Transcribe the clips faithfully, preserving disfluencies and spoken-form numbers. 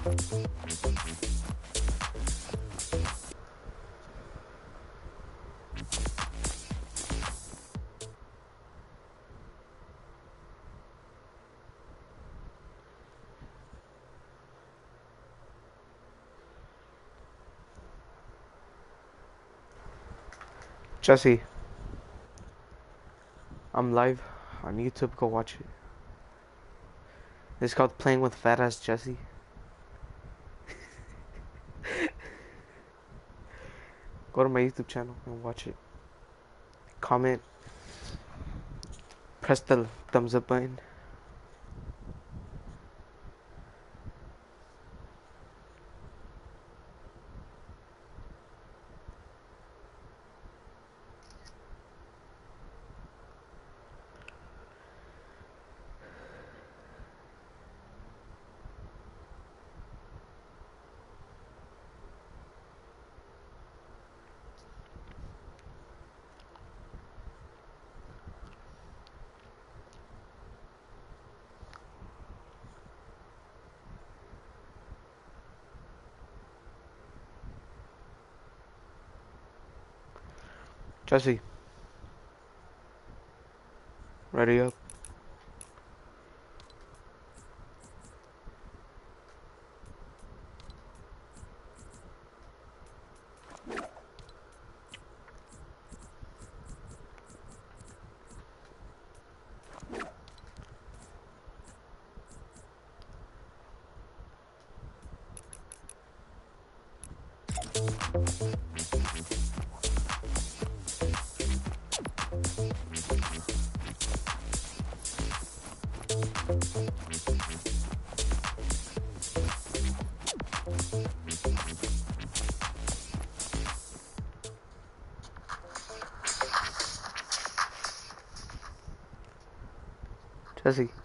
Jesse, I'm live on YouTube. Go watch it. It's called Playing with Fat Ass Jesse. Go to my YouTube channel and watch it. Comment. Press the thumbs up button. Jesse, ready up. Jesse.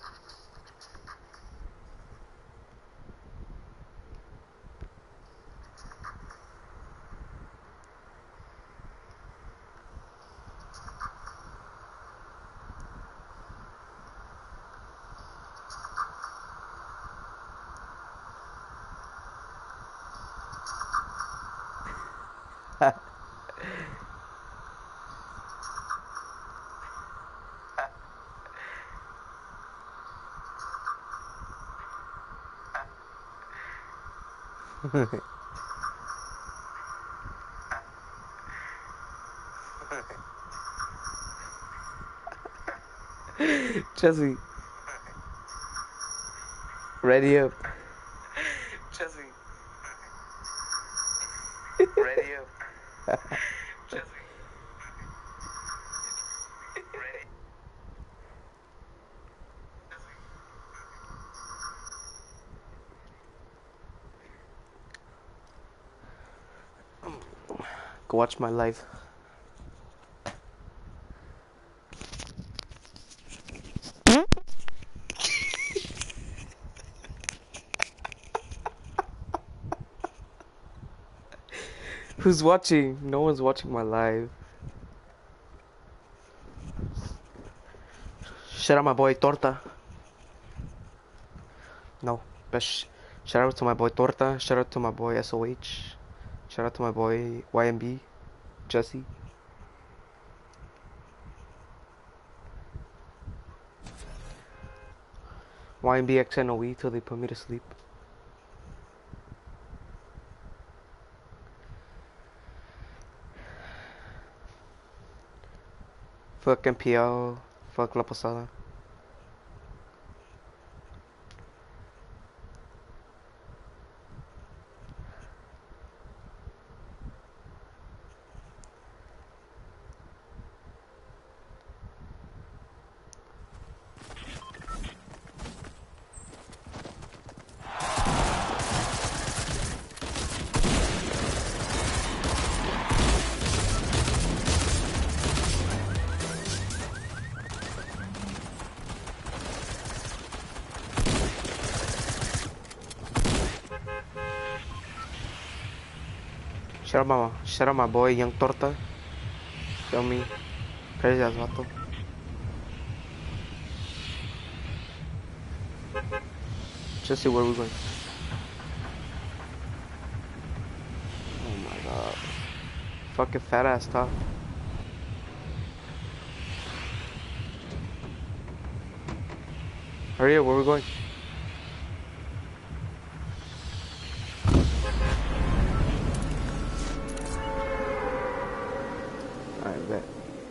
Jesse, ready up. Jesse, ready up. Jesse, ready. Go watch my live. Who's watching? No one's watching my live. Shout out my boy Torta. No, but sh shout out to my boy Torta. Shout out to my boy S O H. Shout out to my boy Y M B. Jesse. Y M B X N O E till they put me to sleep. Fuck M P L. Fuck La Posada. Shout out my, shout out my boy Young Torta. Feel me? Gracias, vato. Just see where we're going. fucking fat ass top. Hurry up, where we going? Alright, bet.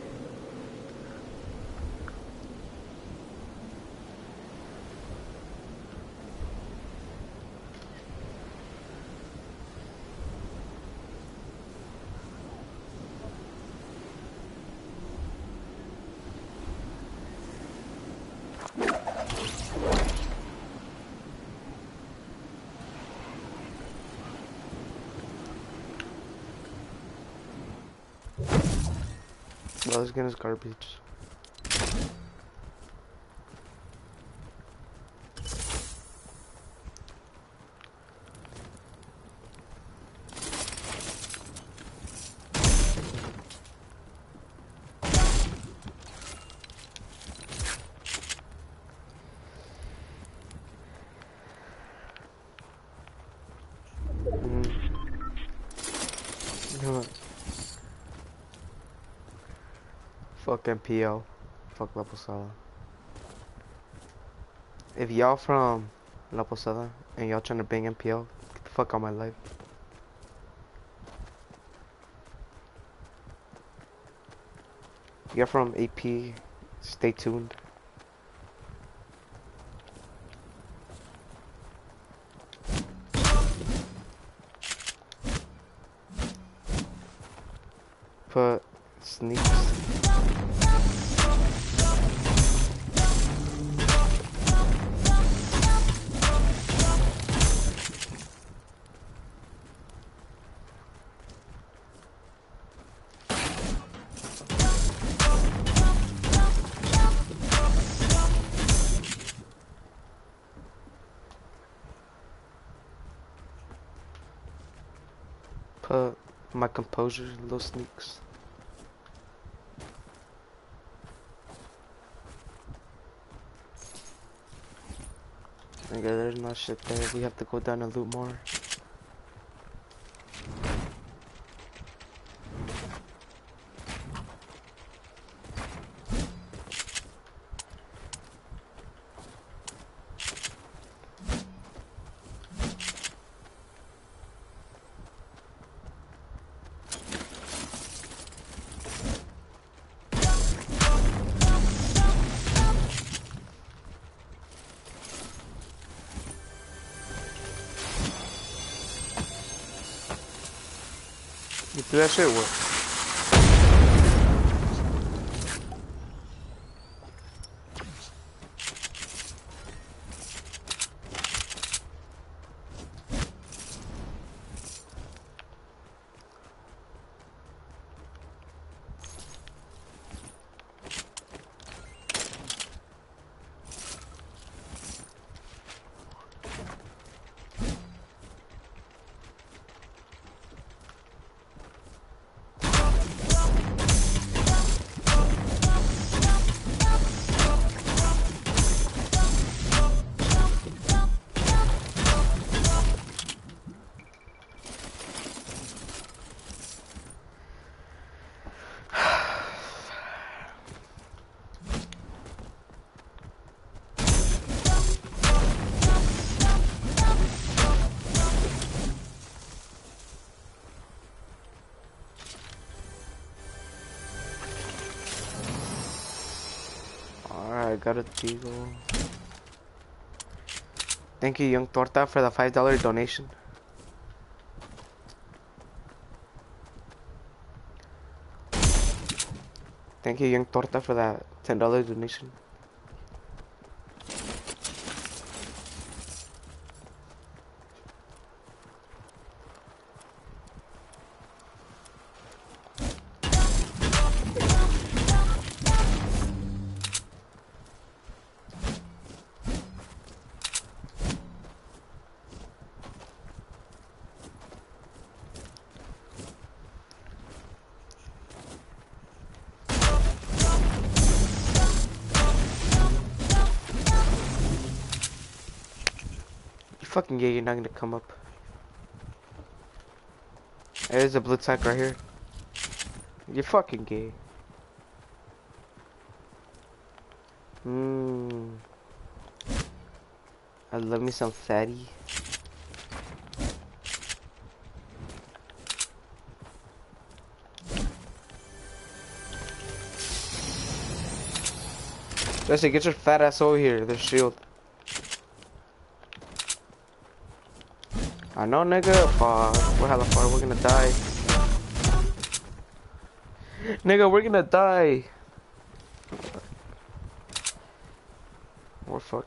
Well, this game is garbage. Mm. You know what? Fuck M P L. Fuck La Posada. If y'all from La Posada and y'all trying to bang M P L, get the fuck out my life. You're from A P, stay tuned. Put sneaks. Put my composure, little sneaks. Nigga, there's no shit there. We have to go down and loot more. You do that shit or what? I got a deagle. Thank you, Young Torta, for the five dollar donation. Thank you, Young Torta, for that ten dollar donation. Fucking yeah, you're not gonna come up. There's a blue tack right here. You're fucking gay. Mmm. I love me some fatty. Jesse, get your fat ass over here. There's shield. I know, nigga. Fuck. We're hella far. We're gonna die. Nigga, we're gonna die. We're fucked.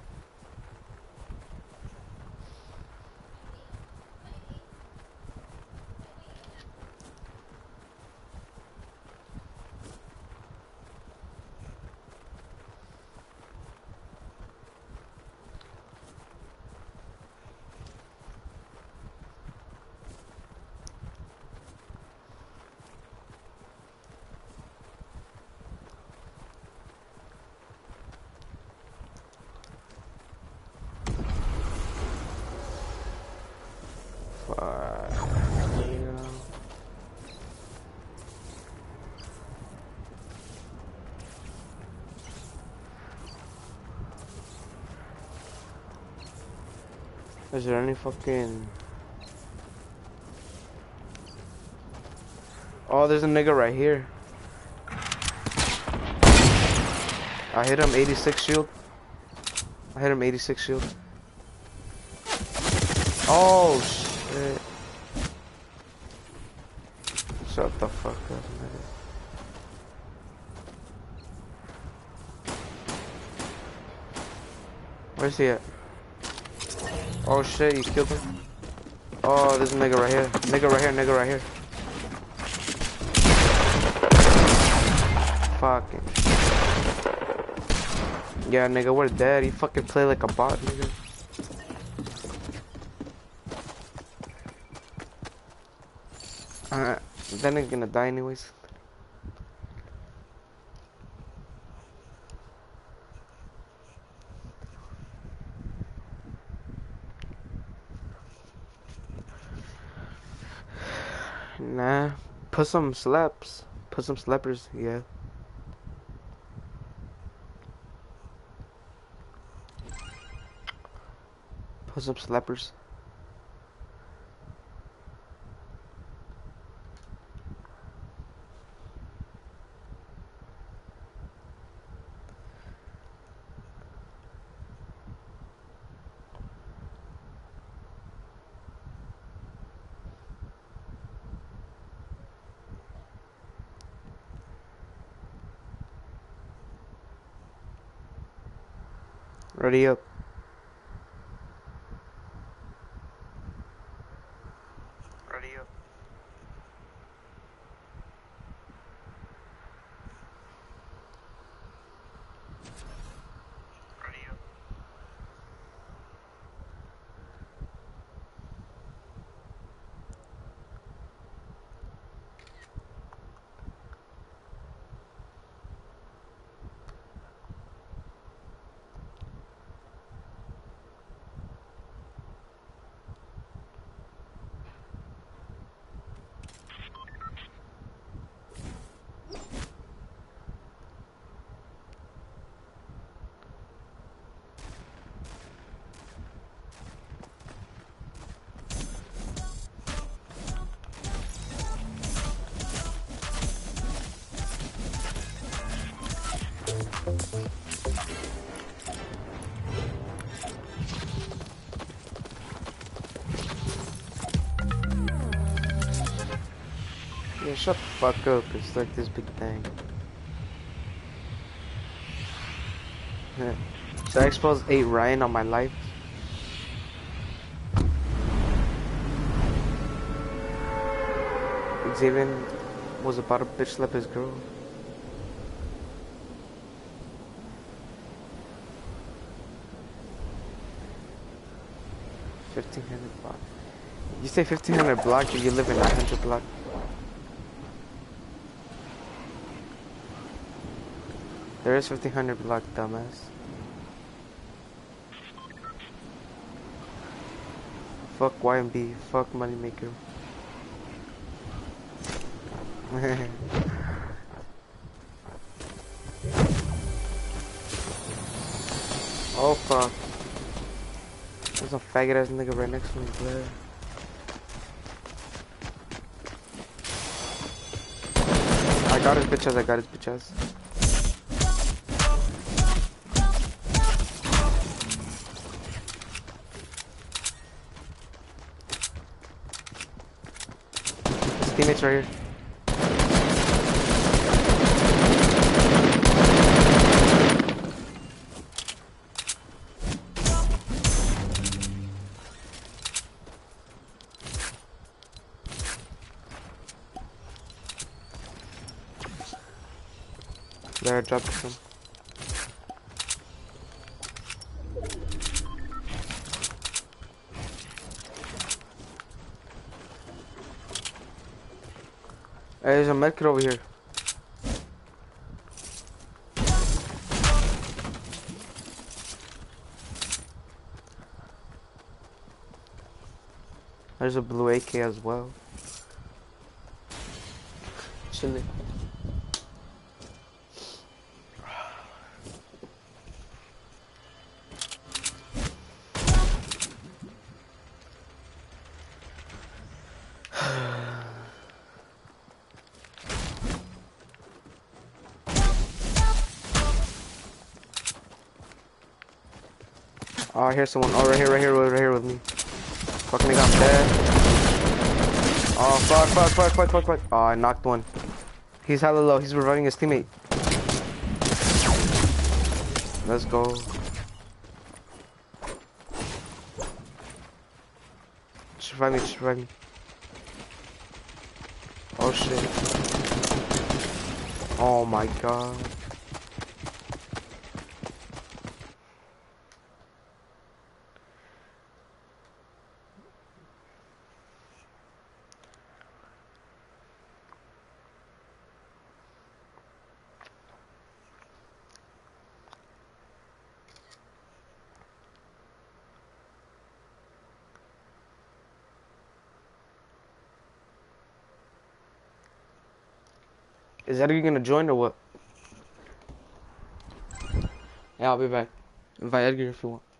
Is there any fucking... Oh, there's a nigga right here. I hit him eighty-six shield. I hit him eighty-six shield. Oh, shit. Shut the fuck up, nigga. Where's he at? Oh shit, you killed him? Oh, there's a nigga right here. Nigga right here, nigga right here. Fucking. Yeah, nigga, we're dead. You fucking play like a bot, nigga. Uh, then he's gonna die anyways. Nah, put some slaps. Put some slappers, yeah. Put some slappers. Ready up. Ready up. Ready up. Yeah, shut the fuck up. It's like this big thing. Yeah. So I exposed eight Ryan on my life. Xavier was about to bitch slap his girl. fifteen hundred block. You say fifteen hundred block and you live in nine hundred block. There is fifteen hundred block, dumbass. Fuck Y M B, fuck Moneymaker. Oh fuck. There's a faggot ass nigga right next to me, bro. I got his bitch ass, I got his bitch ass. His teammates right here. There, I dropped some. Hey, there's a medkit over here. There's a blue A K as well. Chilling. Oh, I hear someone. Oh, right here, right here, right here with me. Fucking nigga, I'm dead. Oh, fuck, fuck, fuck, fuck, fuck, fuck. Oh, I knocked one. He's hella low. He's reviving his teammate. Let's go. Just revive me, just revive me. Oh, shit. Oh, my God. Is Edgar gonna join or what? Yeah, I'll be back. Invite Edgar if you want.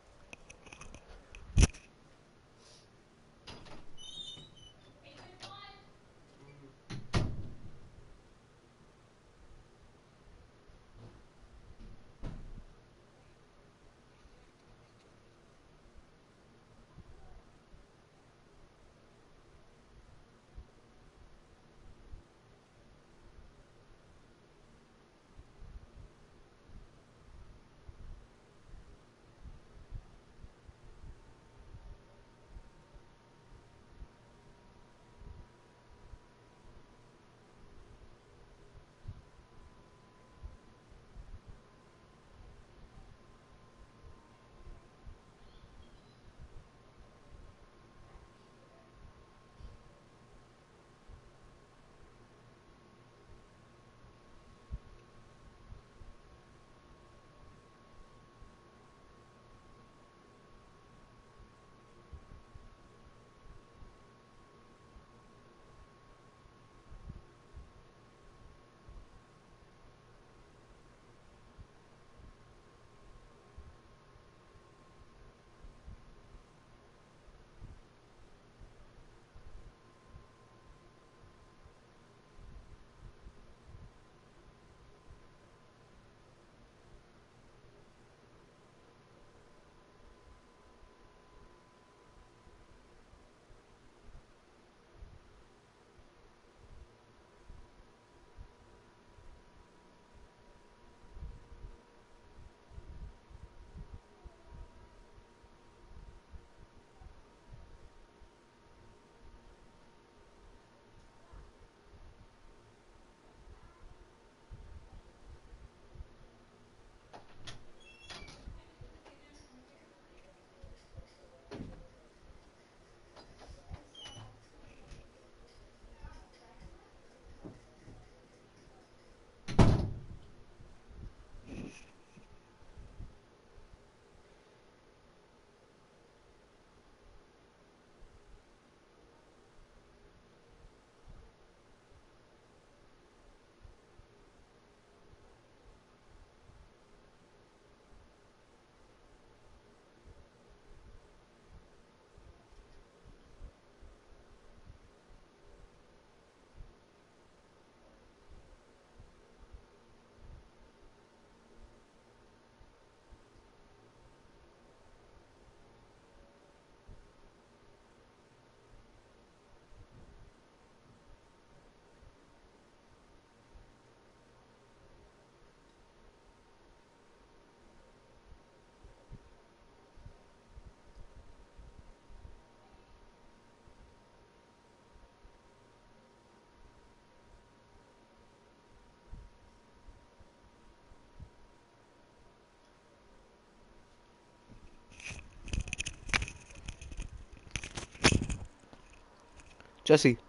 Jesse.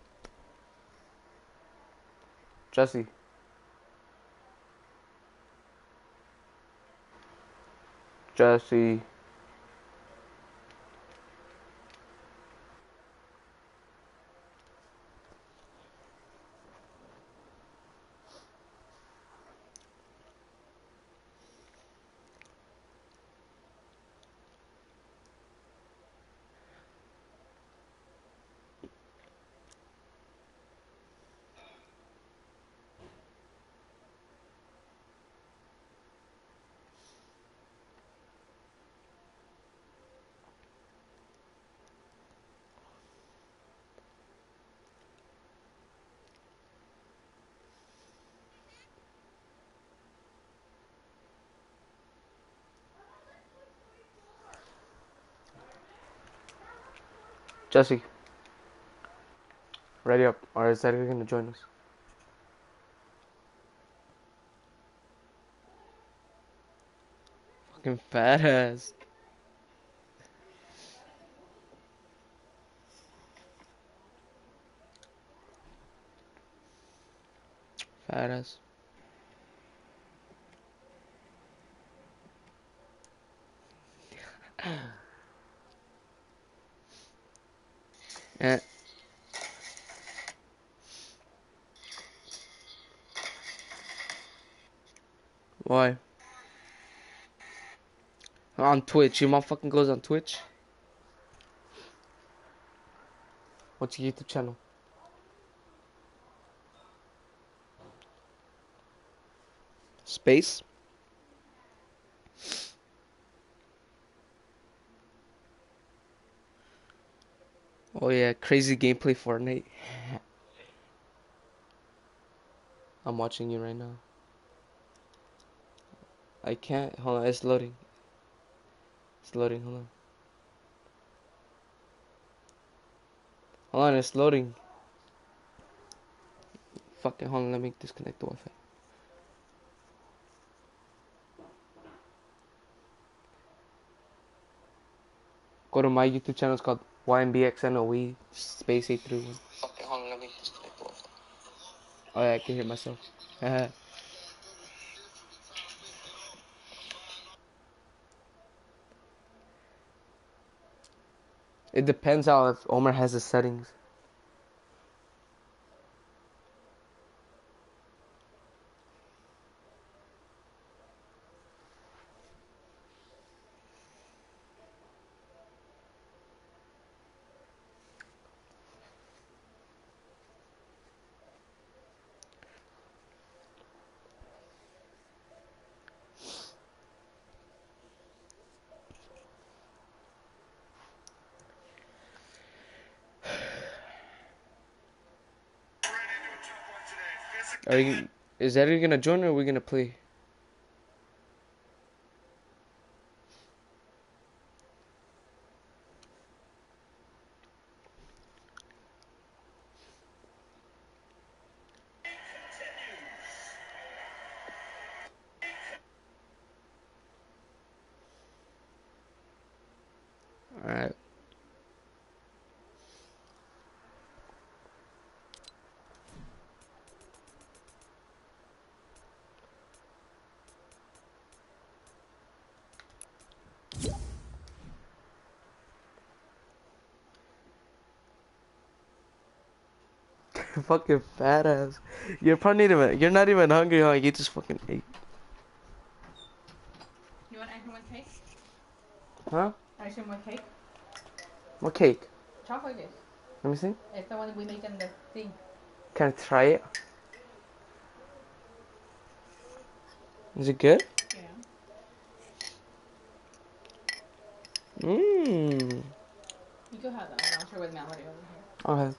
Jesse. Jesse. Jesse. Ready up. Or is Edgar gonna join us? Fucking fat ass. Fat ass. Eh. Why? On Twitch. Your mom fucking goes on Twitch? What's your YouTube channel? Space? Oh yeah, crazy gameplay Fortnite. I'm watching you right now. I can't. Hold on, it's loading. It's loading, hold on. Hold on, it's loading. Fucking hold on, let me disconnect the Wi-Fi. Go to my YouTube channel, it's called Y M B X N O E space eight three one. Fucking hold on, let me disconnect the Wi-Fi. Oh yeah, I can hear myself. It depends how if Omar has the settings. Are you, is Eddie gonna join or are we gonna play? Alright. Fucking fat ass. You're probably not even, you're not even hungry, huh? You just fucking ate. You want ice cream with cake? Huh? Ice cream with cake? What cake? Chocolate cake. Let me see. It's the one that we make in the thing. Can I try it? Is it good? Yeah. Mmm. You could have that one. I'll share with Melody over here. Okay.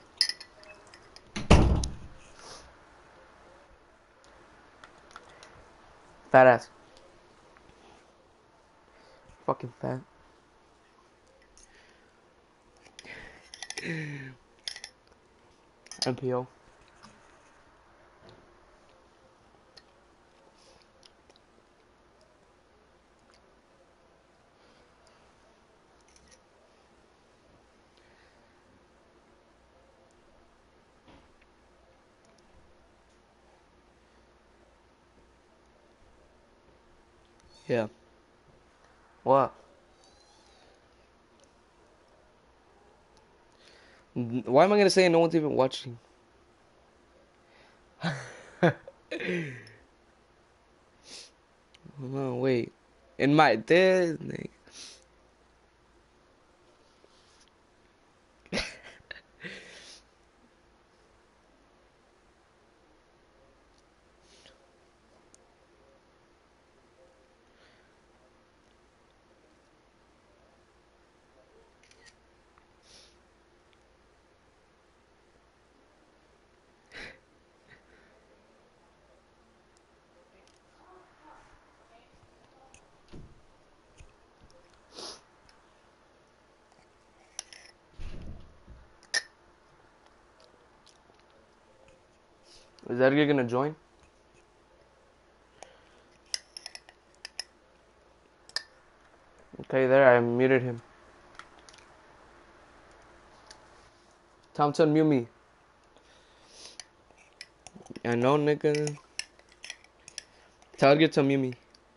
Fat ass. Fucking fat. M P O. Yeah. What? Why am I gonna say no one's even watching? No, wait. In my Disney. Is Edgar gonna join? Okay, there, I muted him. Tom to unmute me. I know, nigga. Tell Edgar to unmute me.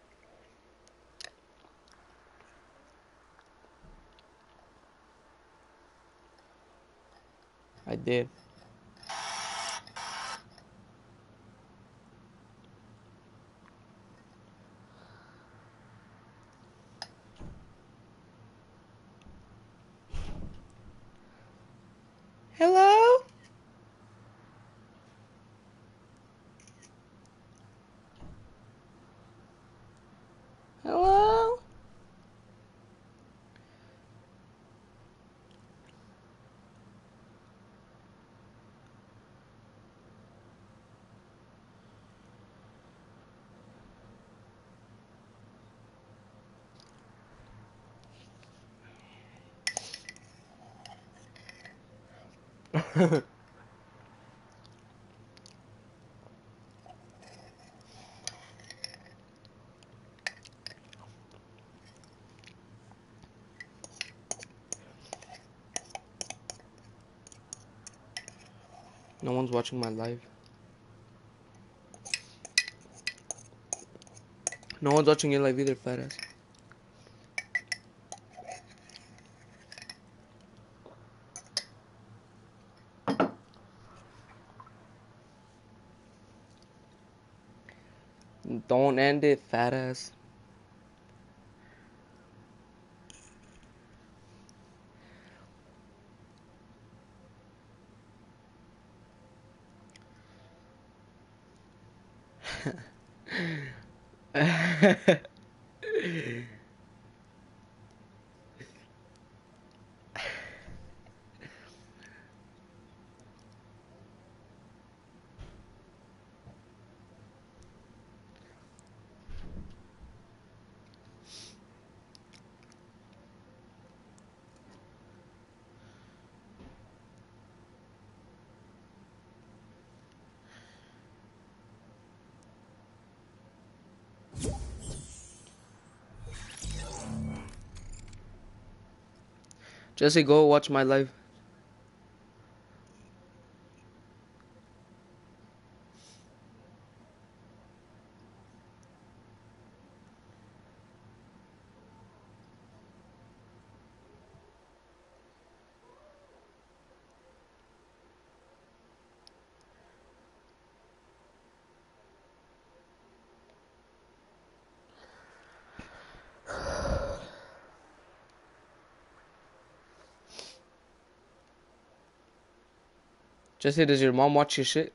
I did. Hello? Hello? No one's watching my live. No one's watching your live either, fat ass. Don't end it, fat ass. Jesse, go watch my live. Jesse, does your mom watch your shit?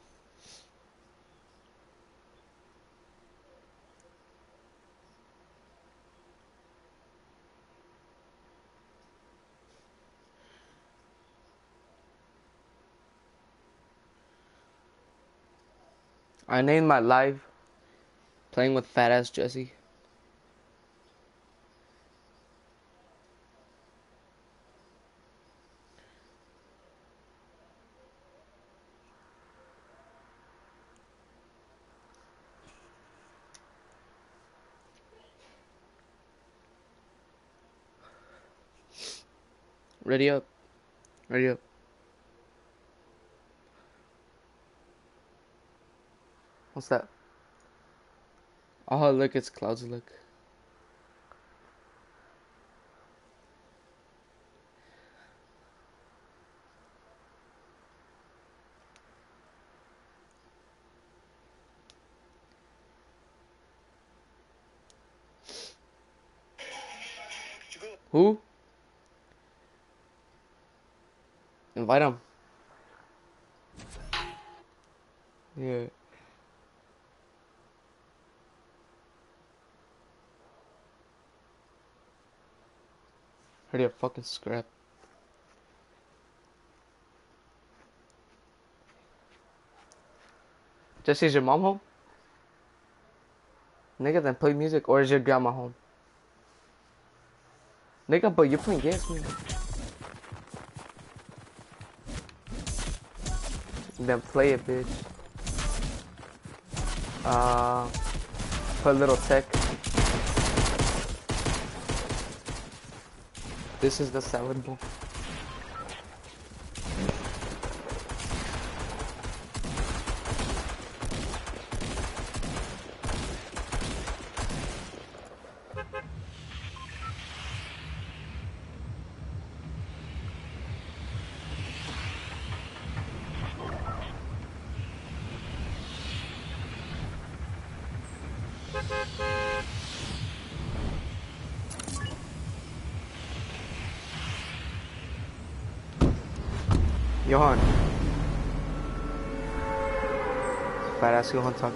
I named my live Playing with Fat Ass Jesse. Ready up. Ready up. What's that? Oh, look, it's clouds, look. Who? Invite him. Yeah. Hurry up, fucking scrap. Jesse, is your mom home? Nigga, then play music, or is your grandma home? Nigga, but you're playing games, man. Then play it, bitch. Uh, put a little tech. This is the salad bowl. Johan. Fat ass Johan talking.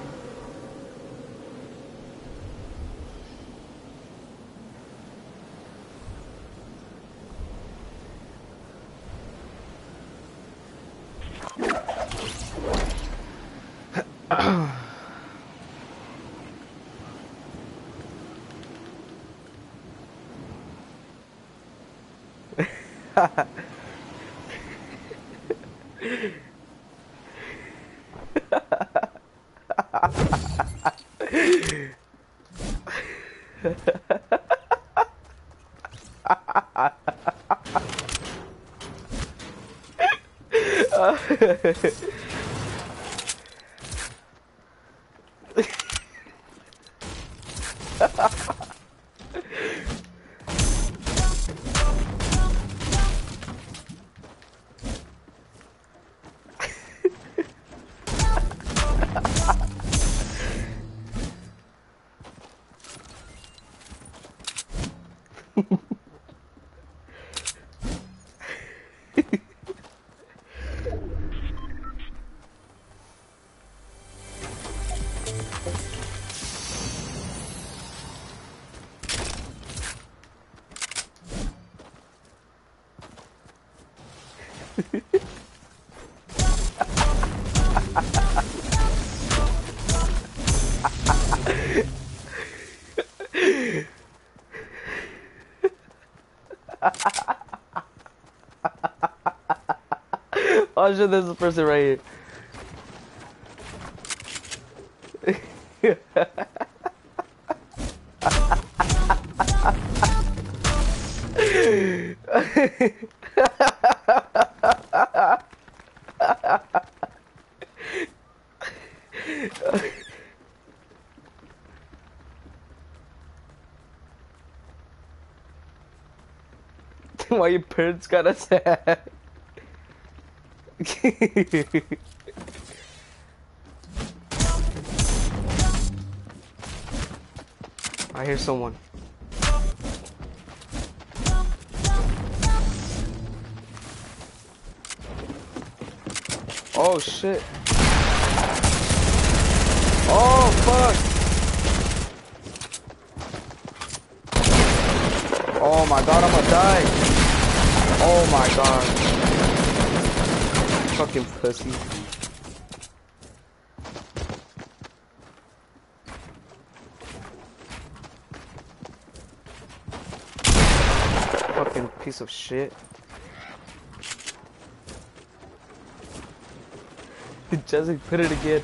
Oh shit, there's a person right here. Why your parents got attacked? I hear someone. Oh shit. Oh fuck. Oh my god, I'm gonna die. Oh my god. Fucking pussy. Fucking piece of shit. Jesse, put it again.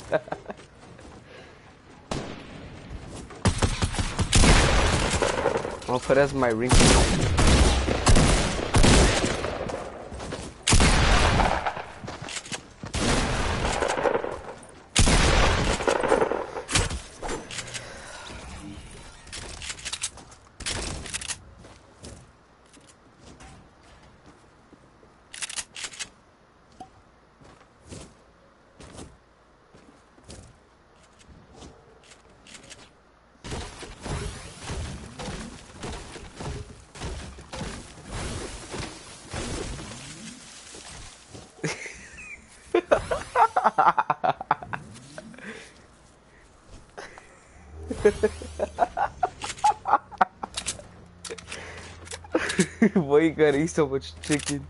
I'll put it as my ring. Why you gotta eat so much chicken?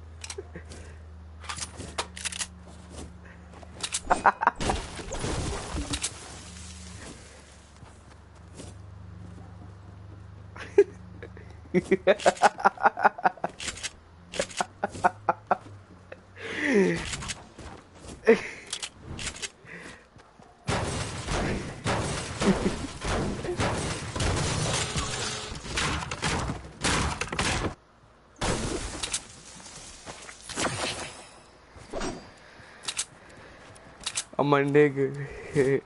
I'm a nigga.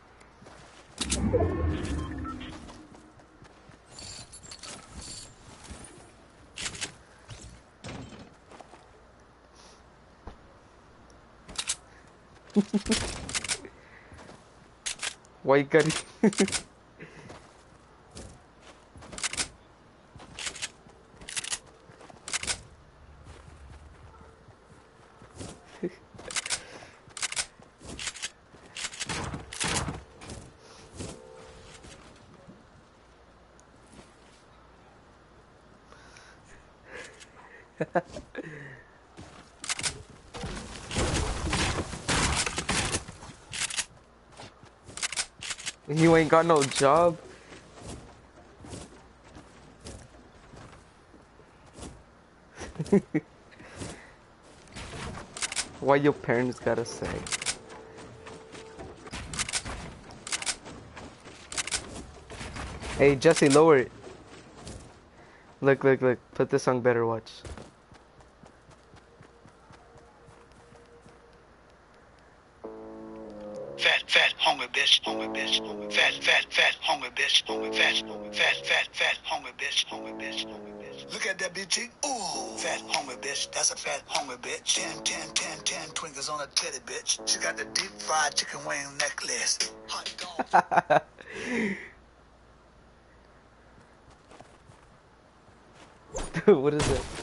Why you gotta... You ain't got no job? Why your parents gotta say? Hey Jesse, lower it. Look, look, look. Put this on better watch. Fat, fat, hungry bitch, hungry bitch, hungry fat, fat, fat, hungry bitch, hungry fat, fat, fat, fat, hungry bitch, hungry bitch, hungry bitch. Look at that bitch, ooh, fat, hungry bitch, that's a fat, hungry bitch. Ten, ten, ten, ten twinkles on a titty bitch. She got the deep fried chicken wing necklace. Hot dog. Dude, what is it?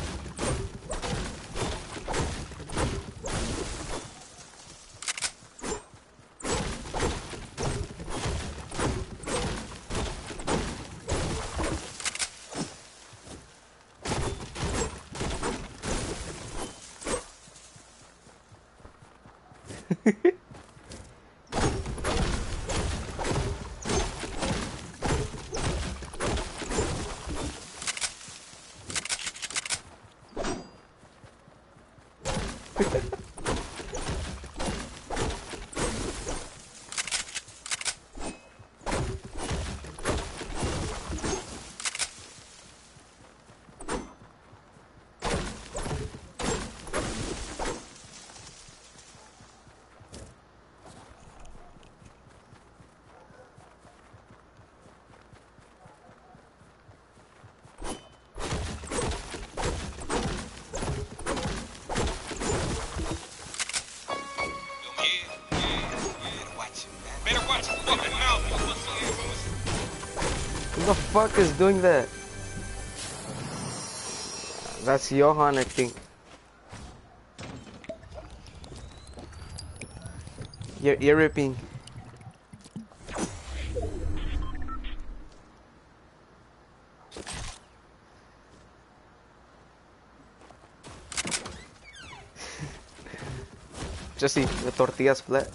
Who the fuck is doing that? That's Johan, I think. You're ear ripping. Jesse, the tortillas flat.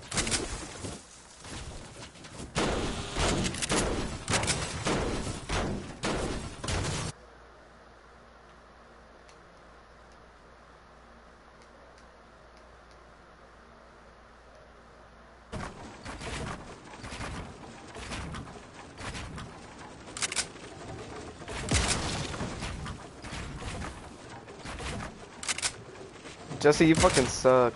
Jesse, you fucking suck.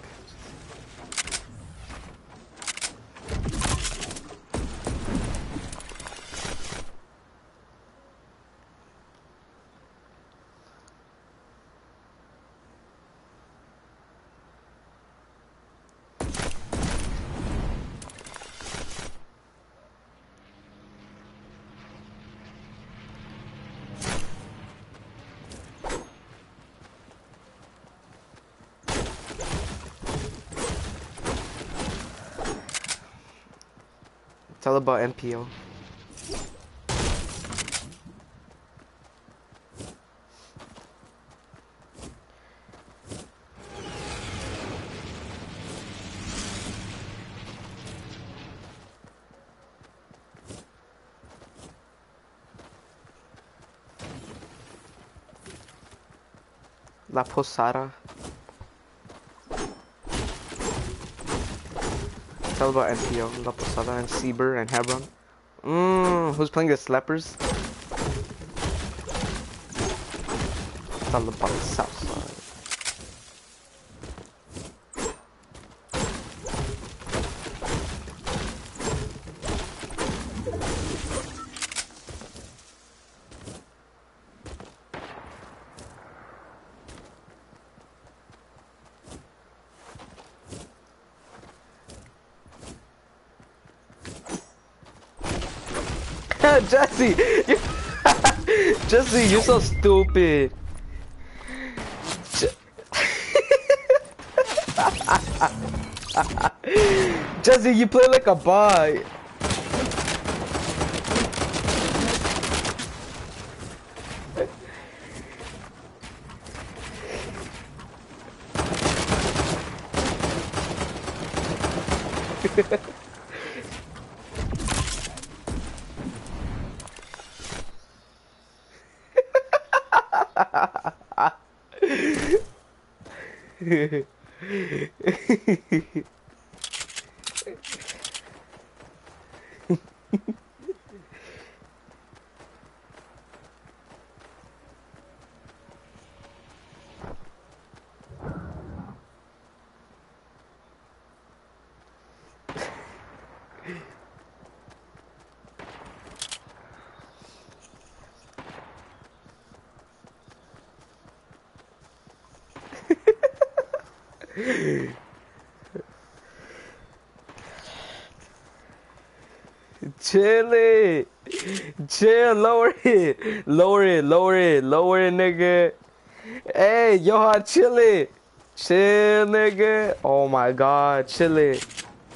Tell about M P O. La Posada. Tell about N P O, La Posada, and Seaber, and Hebron. Mmm, who's playing the Slappers? Tell about the Southside. Jesse, you Jesse, you're so stupid. Je Jesse, you play like a bot. Chill it. Chill, lower it. Lower it, lower it, lower it, nigga. Hey, Johan, chill it. Chill, nigga. Oh my god, chill it.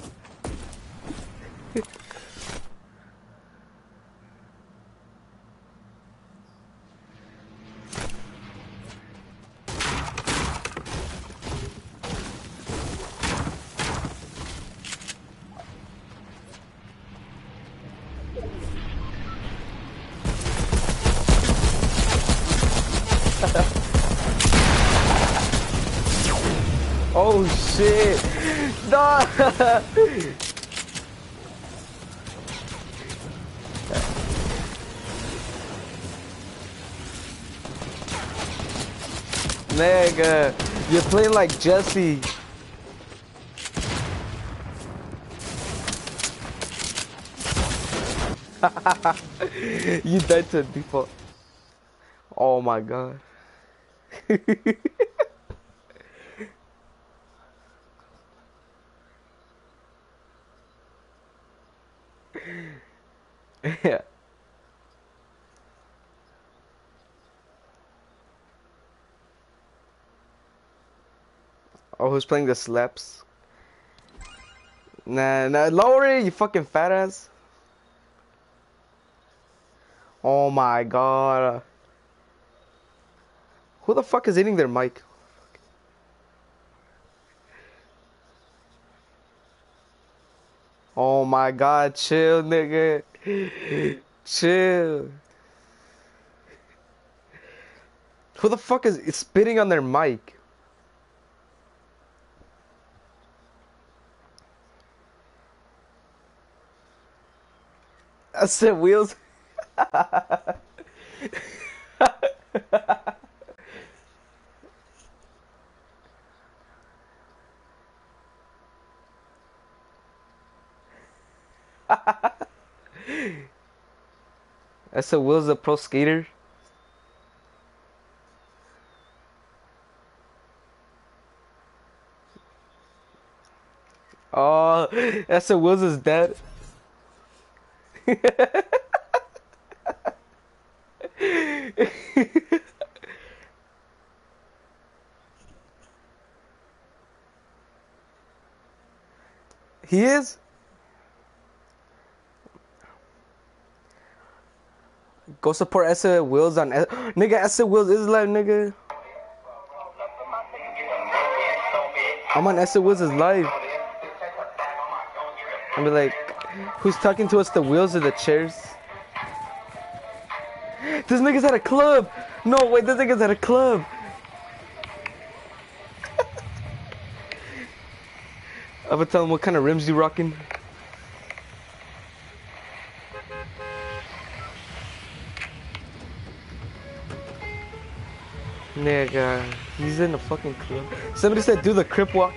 Oh shit! No! Nigga, you're playing like Jesse. You died to default. Oh my god. Yeah. Oh, who's playing the slaps? Nah, nah, lower it, you fucking fat ass. Oh my god. Who the fuck is hitting their mic? Oh my god, chill, nigga. Chill. Who the fuck is spitting on their mic? I said wheels. I said Will's a pro skater. Oh, I said Will's is dead. He is? Go support Essa Wills on S nigga. Essa Wills is live, nigga. I'm on Essa Wills is live. I be like, who's talking to us? The wheels or the chairs? This nigga's at a club. No, wait, this nigga's at a club. I'm gonna tell him what kind of rims you rocking. Nigga, he's in the fucking club. Somebody said do the crip walk.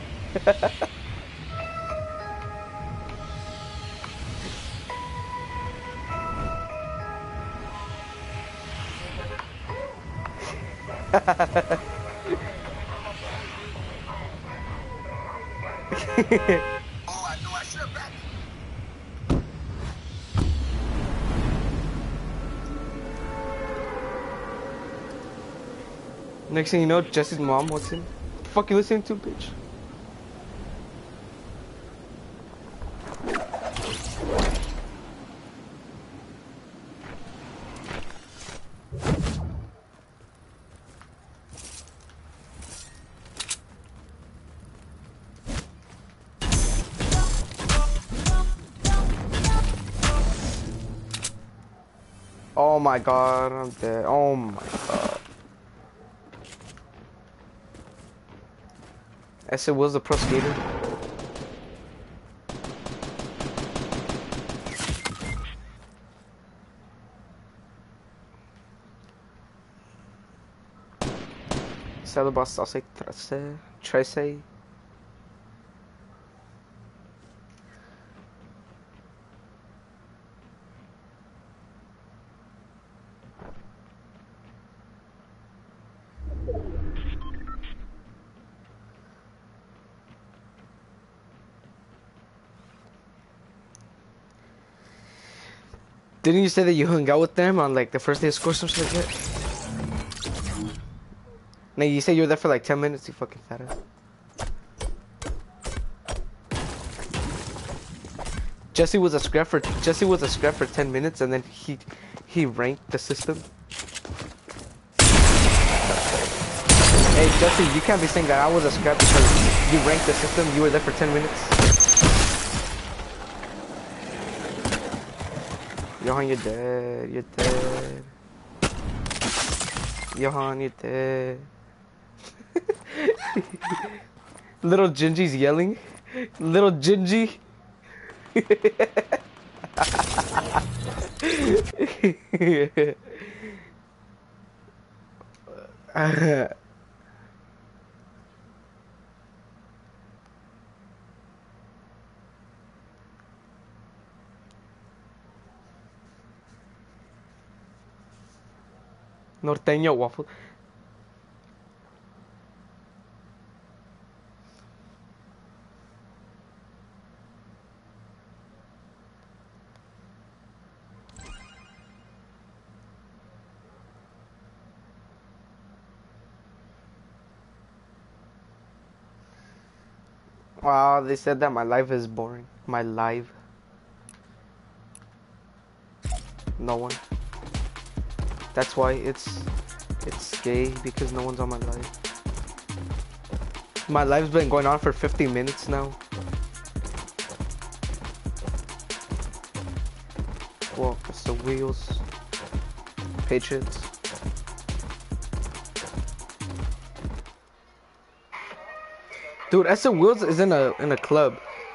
Next thing you know, Jesse's mom walks in. What the fuck you listening to, bitch? Oh my god, I'm dead. Oh my god. I said, was the pro skater? Celebas, I'll say trece, trece. Didn't you say that you hung out with them on like the first day of school or something like that? No, you said you were there for like ten minutes, you fucking fat ass. Jesse was a scrap for Jesse was a scrap for ten minutes and then he he ranked the system. Hey Jesse, you can't be saying that I was a scrap because you ranked the system, you were there for ten minutes. Johan, you're dead. You're dead. Johan, you're dead. Little Gingy's yelling. Little Gingy. Norteño waffle. Wow, they said that my life is boring. My life. No one. That's why it's it's gay, because no one's on my live. My live's been going on for fifty minutes now. Well, it's the wheels. Patriots. Dude, Essa Wheels is in a in a club.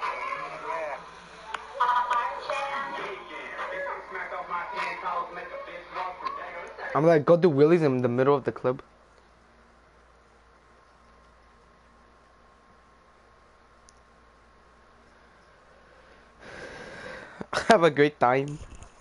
I'm like, go do wheelies in the middle of the club. Have a great time.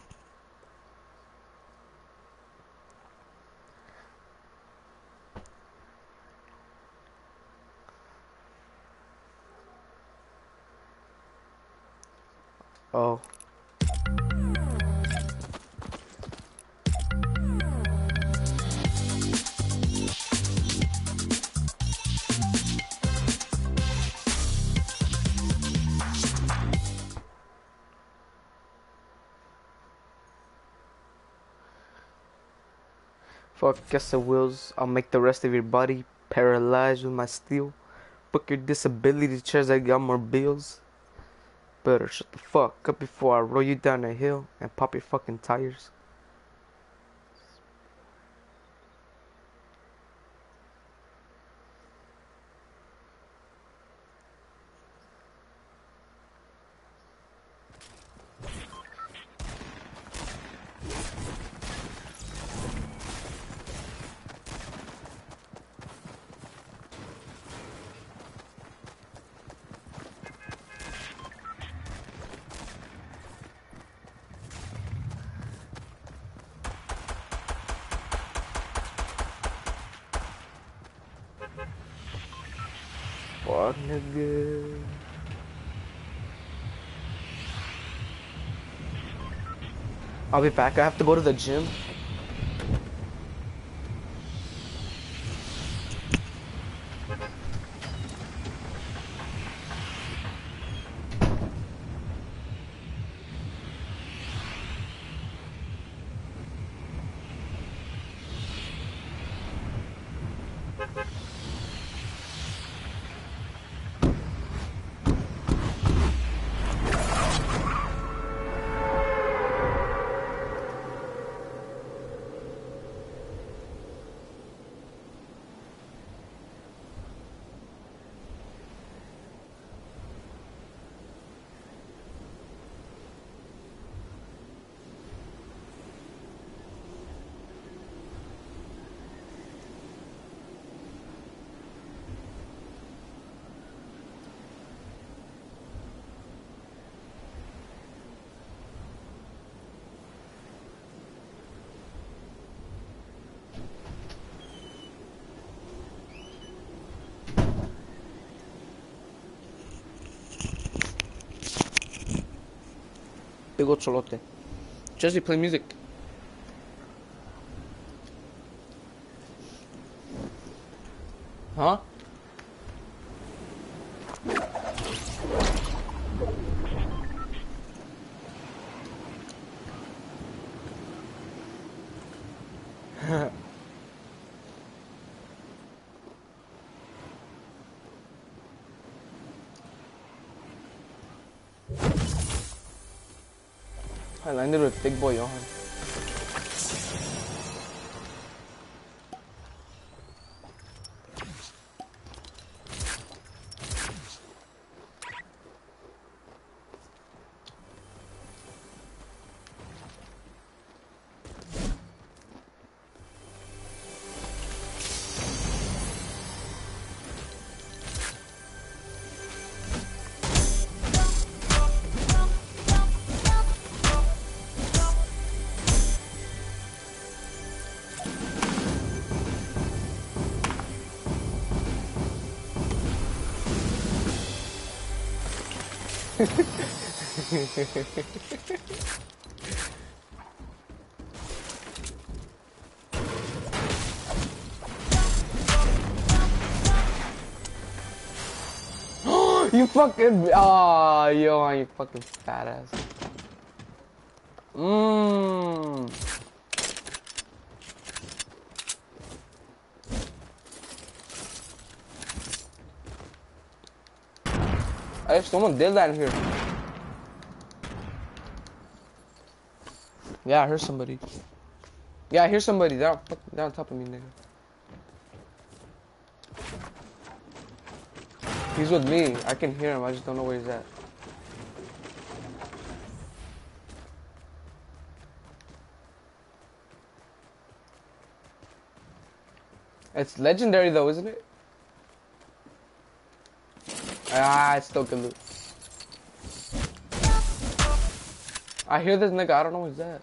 Oh. Fuck, guess the wheels. I'll make the rest of your body paralyzed with my steel. Book your disability chairs, I got more bills. Better shut the fuck up before I roll you down the hill and pop your fucking tires. Fuck, nigga. I'll be back. I have to go to the gym. Big ol' cholote. Jesse, play music. Huh? I landed with big boy Johan. You fucking ah, oh, yo, you fucking fat ass. Mmm. Hey, someone did that in here. Yeah, I heard somebody. Yeah, I hear somebody down, down top of me, nigga. He's with me. I can hear him. I just don't know where he's at. It's legendary though, isn't it? Ah, it's still good loot. I hear this nigga. I don't know where he's at.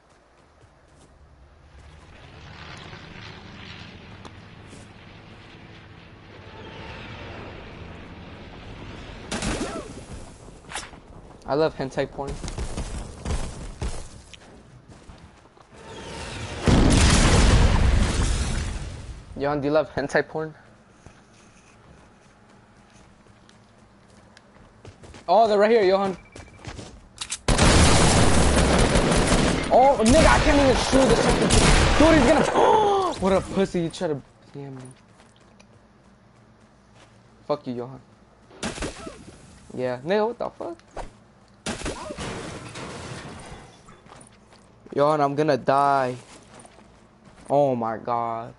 I love hentai porn. Johan, do you love hentai porn? Oh, they're right here, Johan. Oh, nigga, I can't even shoot this fucking thing. Dude, he's gonna... What a pussy, you try to damn me. Fuck you, Johan. Yeah, nigga, what the fuck? Johan, I'm gonna die. Oh my god.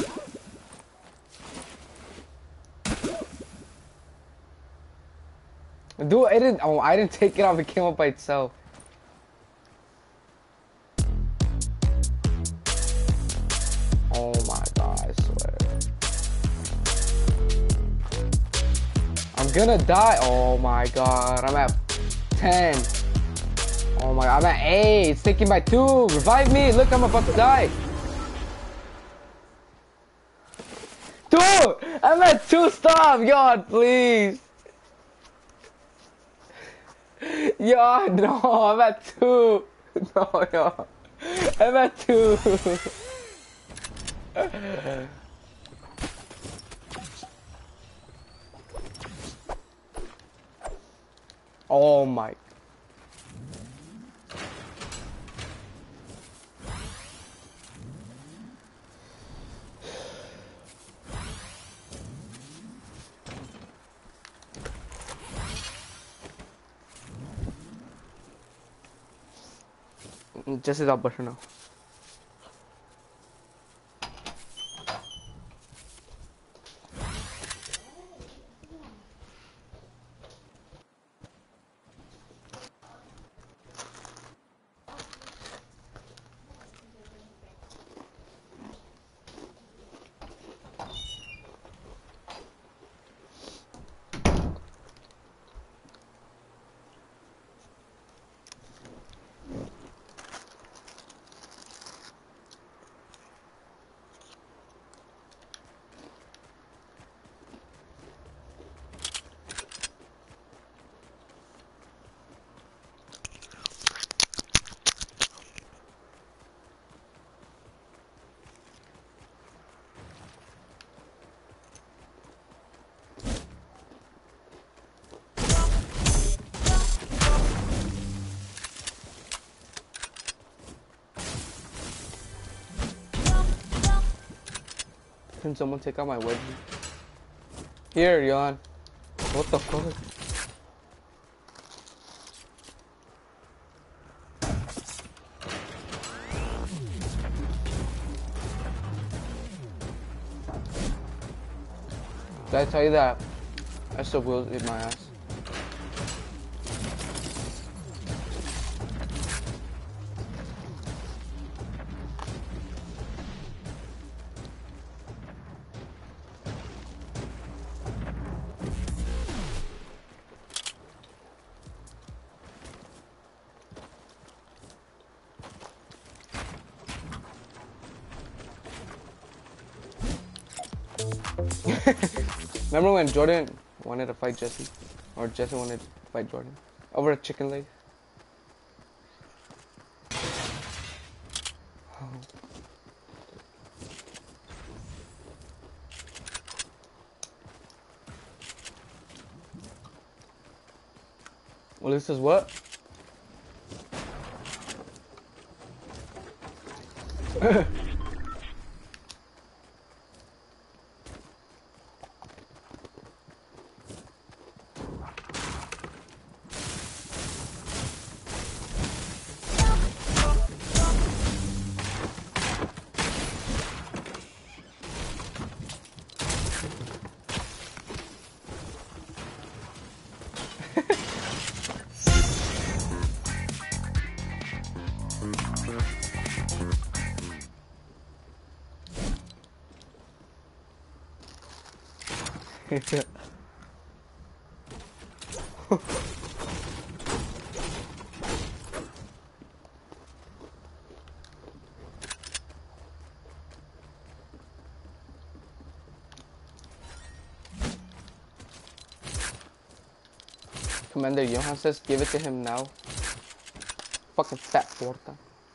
Dude, I didn't, oh, I didn't take it off, it came up by itself. Oh my god, I swear. I'm gonna die. Oh my god, I'm at ten. Oh my god, I'm at eight. It's taking by two. Revive me. Look, I'm about to die. Dude, I'm at two. Stop, God, please. Yo, no, I'm at two. No, yo. I'm at two. Oh my. Just is up button now. Can someone take out my wedgie? Here, Yon. What the fuck? Did I tell you that? I still will eat my ass. Remember when Jordan wanted to fight Jesse? Or Jesse wanted to fight Jordan? Over a chicken leg? Oh. Well, this is what? Commander Johan says give it to him now. Fucking fat porta.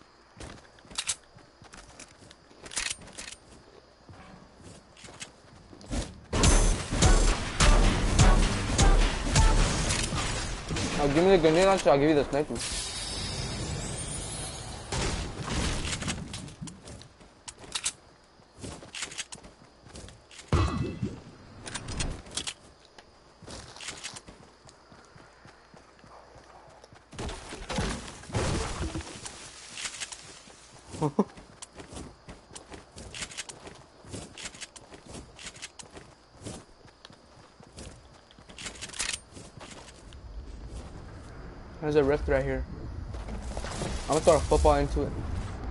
Now give me the grenade launcher, I'll give you the sniper. There's a rift right here. I'm gonna throw a football into it.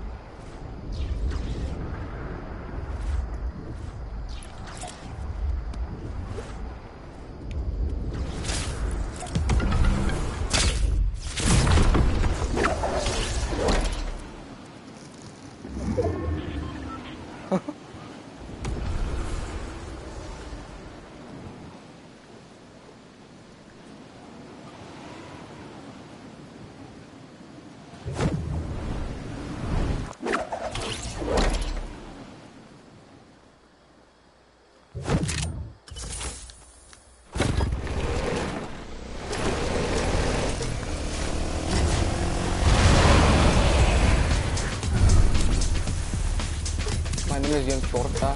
Es bien corta.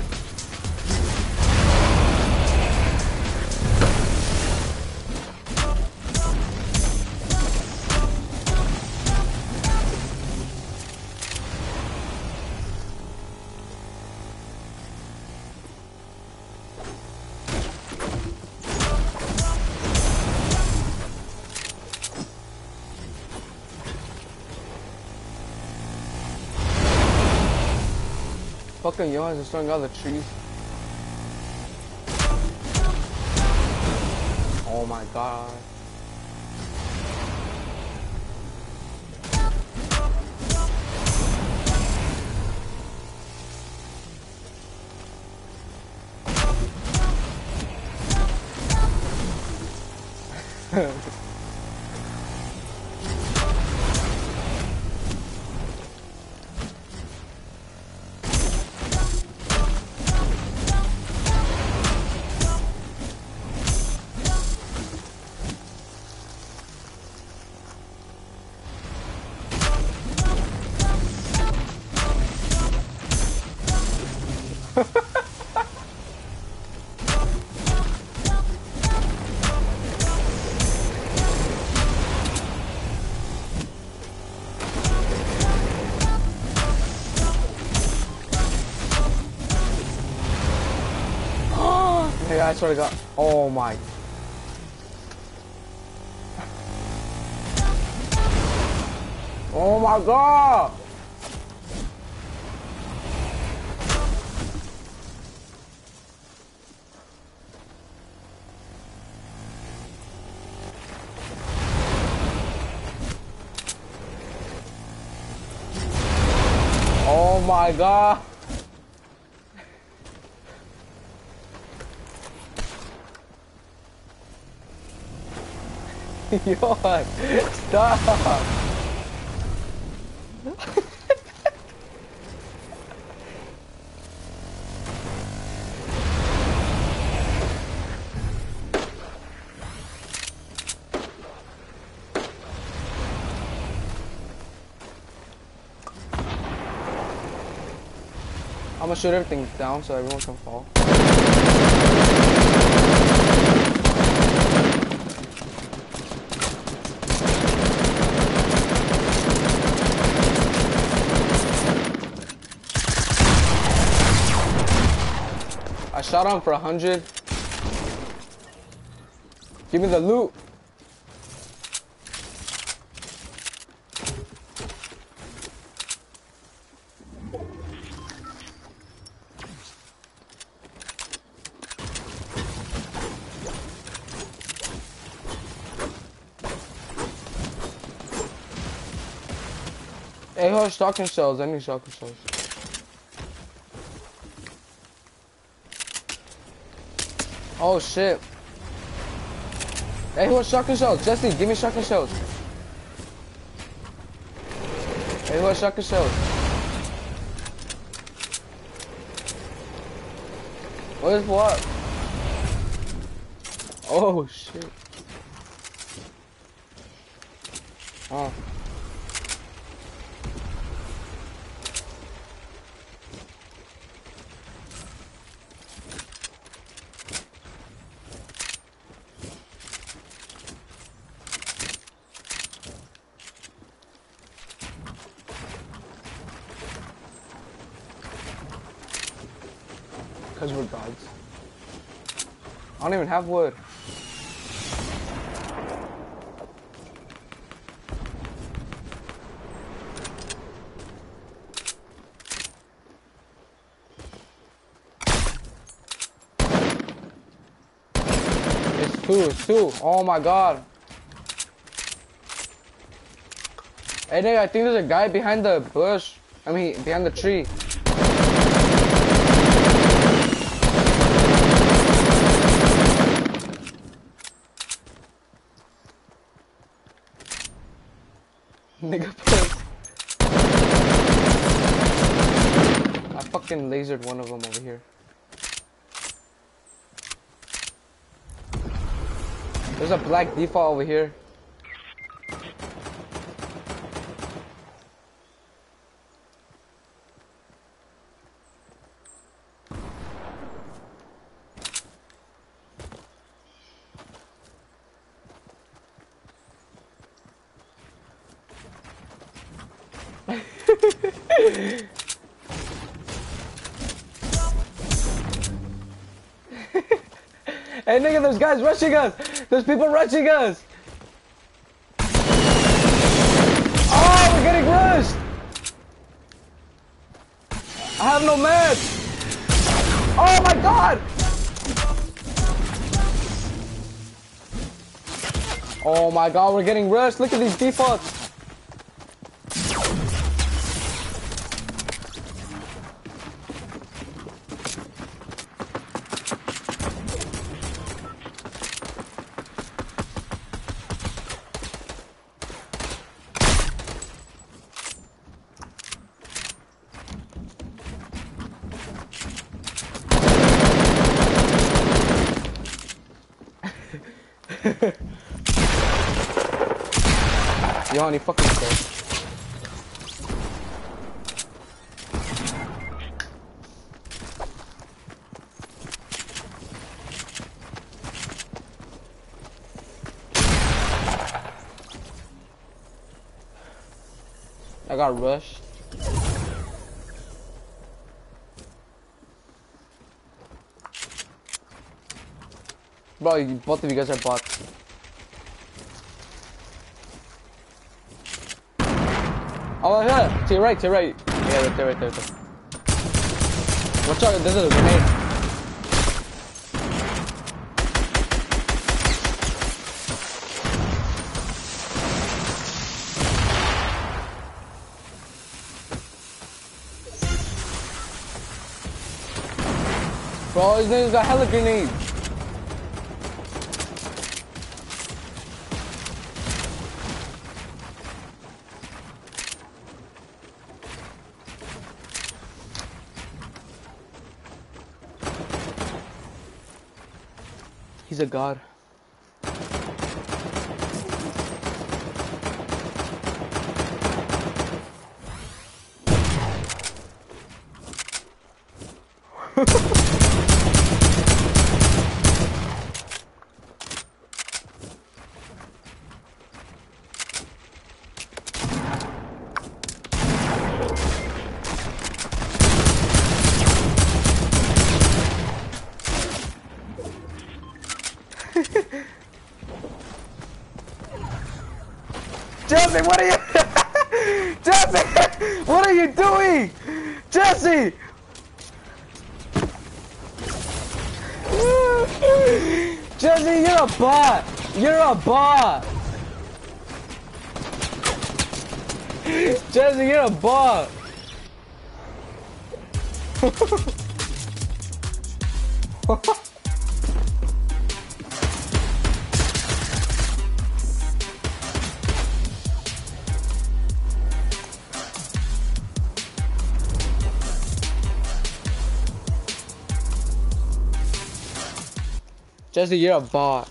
Fucking Johan's destroying all the trees. Oh my god. I swear to God. Oh my. Oh my God. Oh my God. Yo, stop! I'm gonna shoot everything down so everyone can fall. I shot him for a hundred. Give me the loot. Hey, who's shotgun shells? I need shotgun shells. Oh shit. Hey, who has shotgun shells? Jesse, give me shotgun shells. Hey, who has shotgun shells? What is what? Oh shit. Oh. Because we're gods. I don't even have wood. It's two, it's two. Oh my god. Hey nigga, I think there's a guy behind the bush. I mean, behind the tree. Nigga, please. I fucking lasered one of them over here. There's a black default over here. Hey nigga, there's guys rushing us! There's people rushing us! Oh, we're getting rushed! I have no meds! Oh my god! Oh my god, we're getting rushed! Look at these defaults! Yo, honey, fucking stuff. I got rushed. Bro, you, both of you guys are bots. Oh, yeah, to your right, to your right. Yeah, right there, right there, right there. Watch out, there's a grenade. Bro, his name's got hella grenades. He's a god. Jesse, what are you? Jesse, what are you doing? Jesse! Jesse, you're a bot! You're a bot! Jesse, you're a bot! Jesse, you're a bot.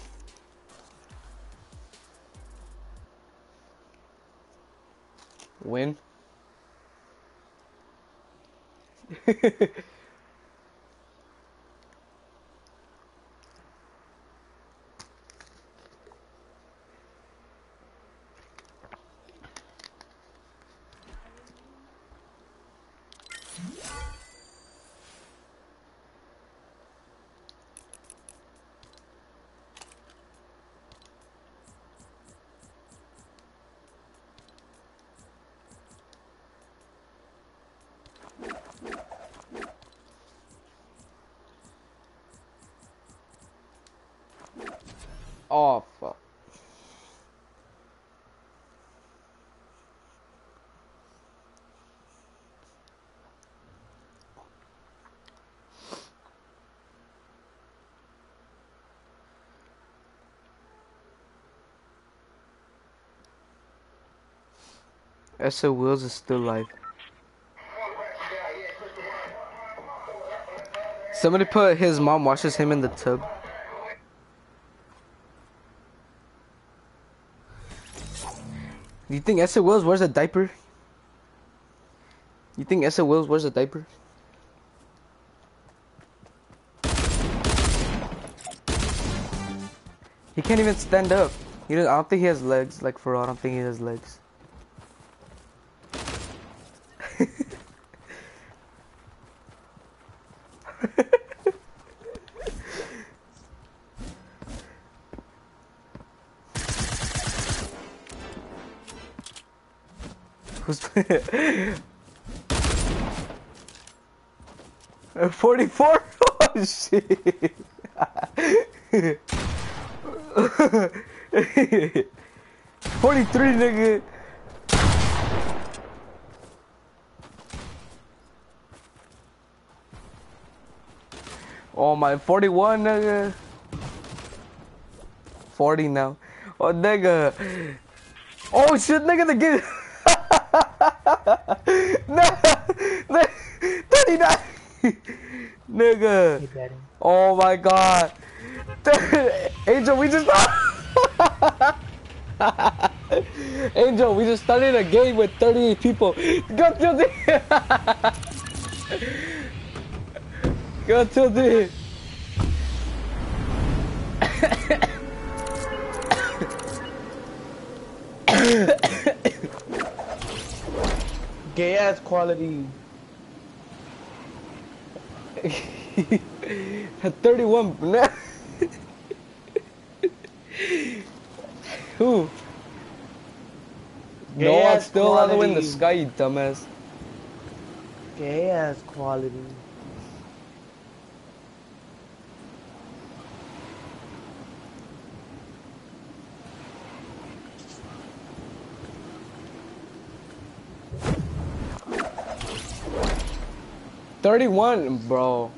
Win. Oh, fuck. Esther Wills is still alive. Somebody put his mom washes him in the tub. Do you think Esther Wills wears a diaper? You think Esther Wills wears a diaper? He can't even stand up. He doesn't, I don't think he has legs. Like for real, I don't think he has legs. Who's forty-four? Oh shit. forty-three, nigga. Oh my, forty-one, nigga. forty now. Oh, nigga. Oh shit, nigga, the game. Nah, thirty-nine. Nigga. Oh my god. Angel, we just Angel, we just started a game with thirty-eight people. Go till the Go till the Gay ass quality. At thirty-one. Who? Gay No, I'm ass still all the way in the quality. sky, you dumbass. Gay ass quality. thirty-one, bro.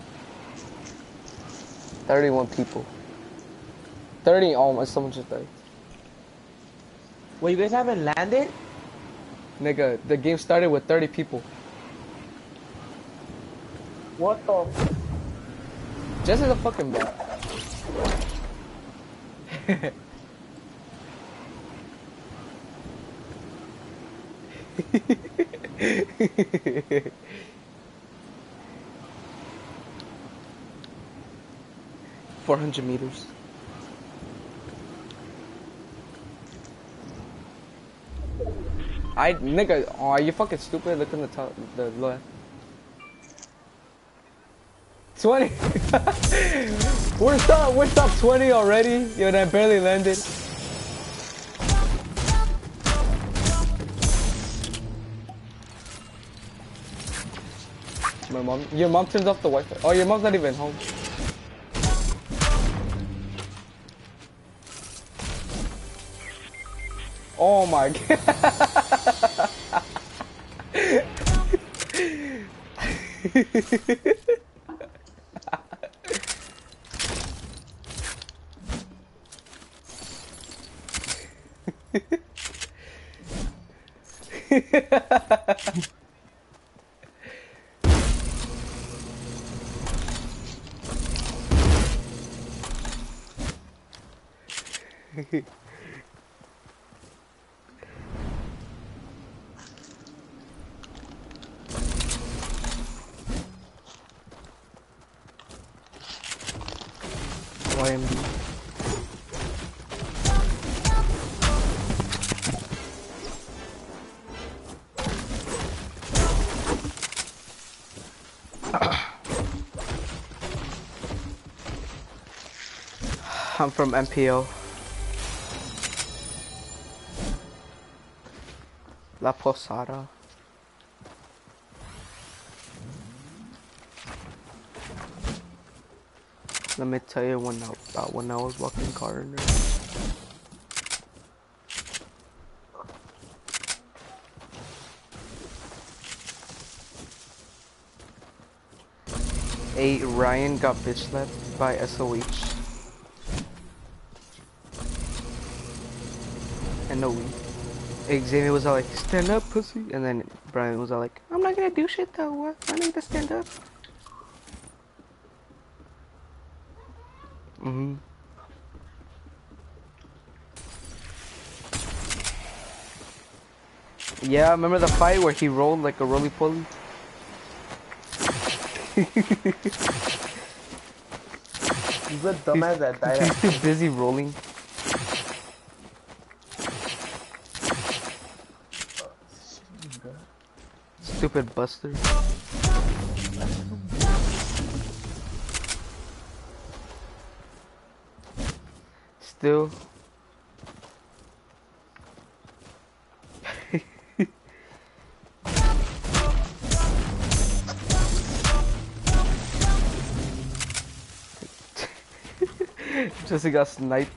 thirty-one people. thirty, oh my, someone just died. Wait, you guys haven't landed? Nigga, the game started with thirty people. What the? Jess is a fucking bot. Four hundred meters. I nigga, oh, are you fucking stupid? Look in the top, the left. twenty. we're top, we're top twenty already. Yo, and I barely landed. My mom, your mom turns off the Wi-Fi. Oh, your mom's not even home. Oh my god. Y M D. I'm from M P O. La Posada. Let me tell you when I, about when I was walking car in there. Eight, Ryan got bitch slapped by S O H. And no we. Xavier was all like, stand up, pussy. And then Brian was all like, I'm not gonna do shit though, what? I need to stand up. Mm-hmm. Yeah, remember the fight where he rolled like a roly-poly? He's a dumbass that died. He's busy rolling. Stupid Buster. Still. Jesse got sniped.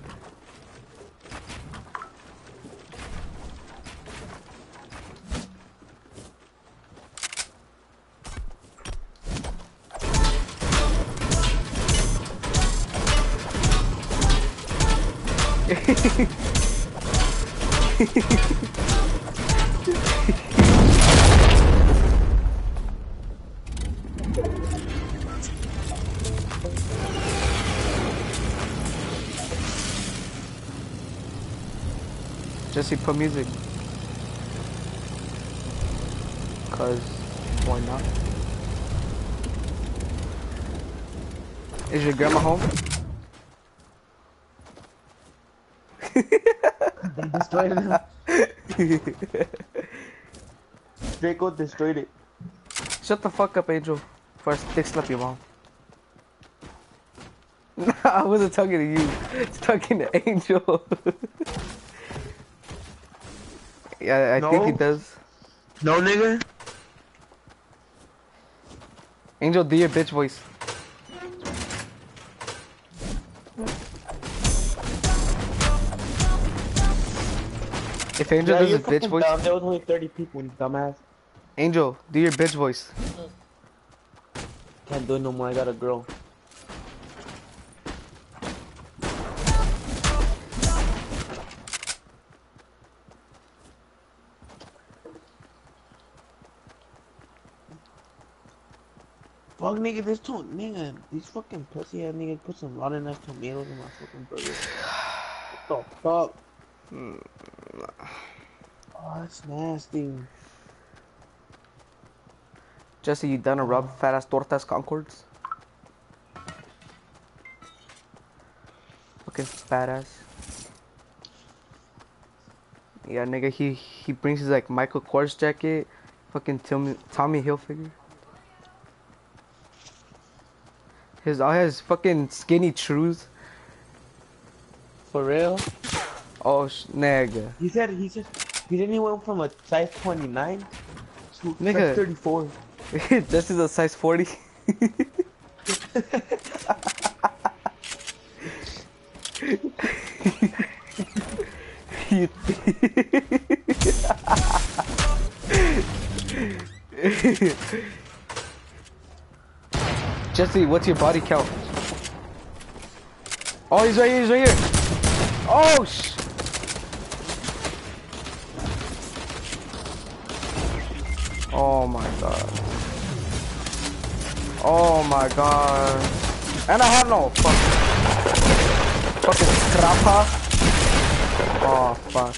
Jesse, put music. Cause why not? Is your grandma home? They destroyed him. Draco destroyed it. Shut the fuck up, Angel. First, dick slap your mom. Nah, I wasn't talking to you. I was talking to Angel. Yeah, I no. think he does. No, nigga. Angel, do your bitch voice. If Angel Yeah, does you're his bitch fucking voice. dumb. There was only thirty people, you dumbass. Angel, do your bitch voice. Can't do it no more. I got a girl. Fuck, nigga, this two, nigga, these fucking pussy ass niggas put some rotten ass tomatoes in my fucking burger. What the fuck? Mm. Oh, that's nasty. Jesse, you done a rub fat ass tortas Concords? Fucking fat ass. Yeah, nigga, he he brings his like Michael Kors jacket, fucking Tommy Tommy Hilfiger. His all his fucking skinny trues. For real? Oh, sh nigga. He said he said he didn't went from a size twenty-nine to Nigga. size thirty-four. This is a size forty. Jesse, what's your body count? Oh, he's right here, he's right here. Oh, sh. Oh my god. Oh my god. And I have no fuck. Fucking scrappa. Oh fuck.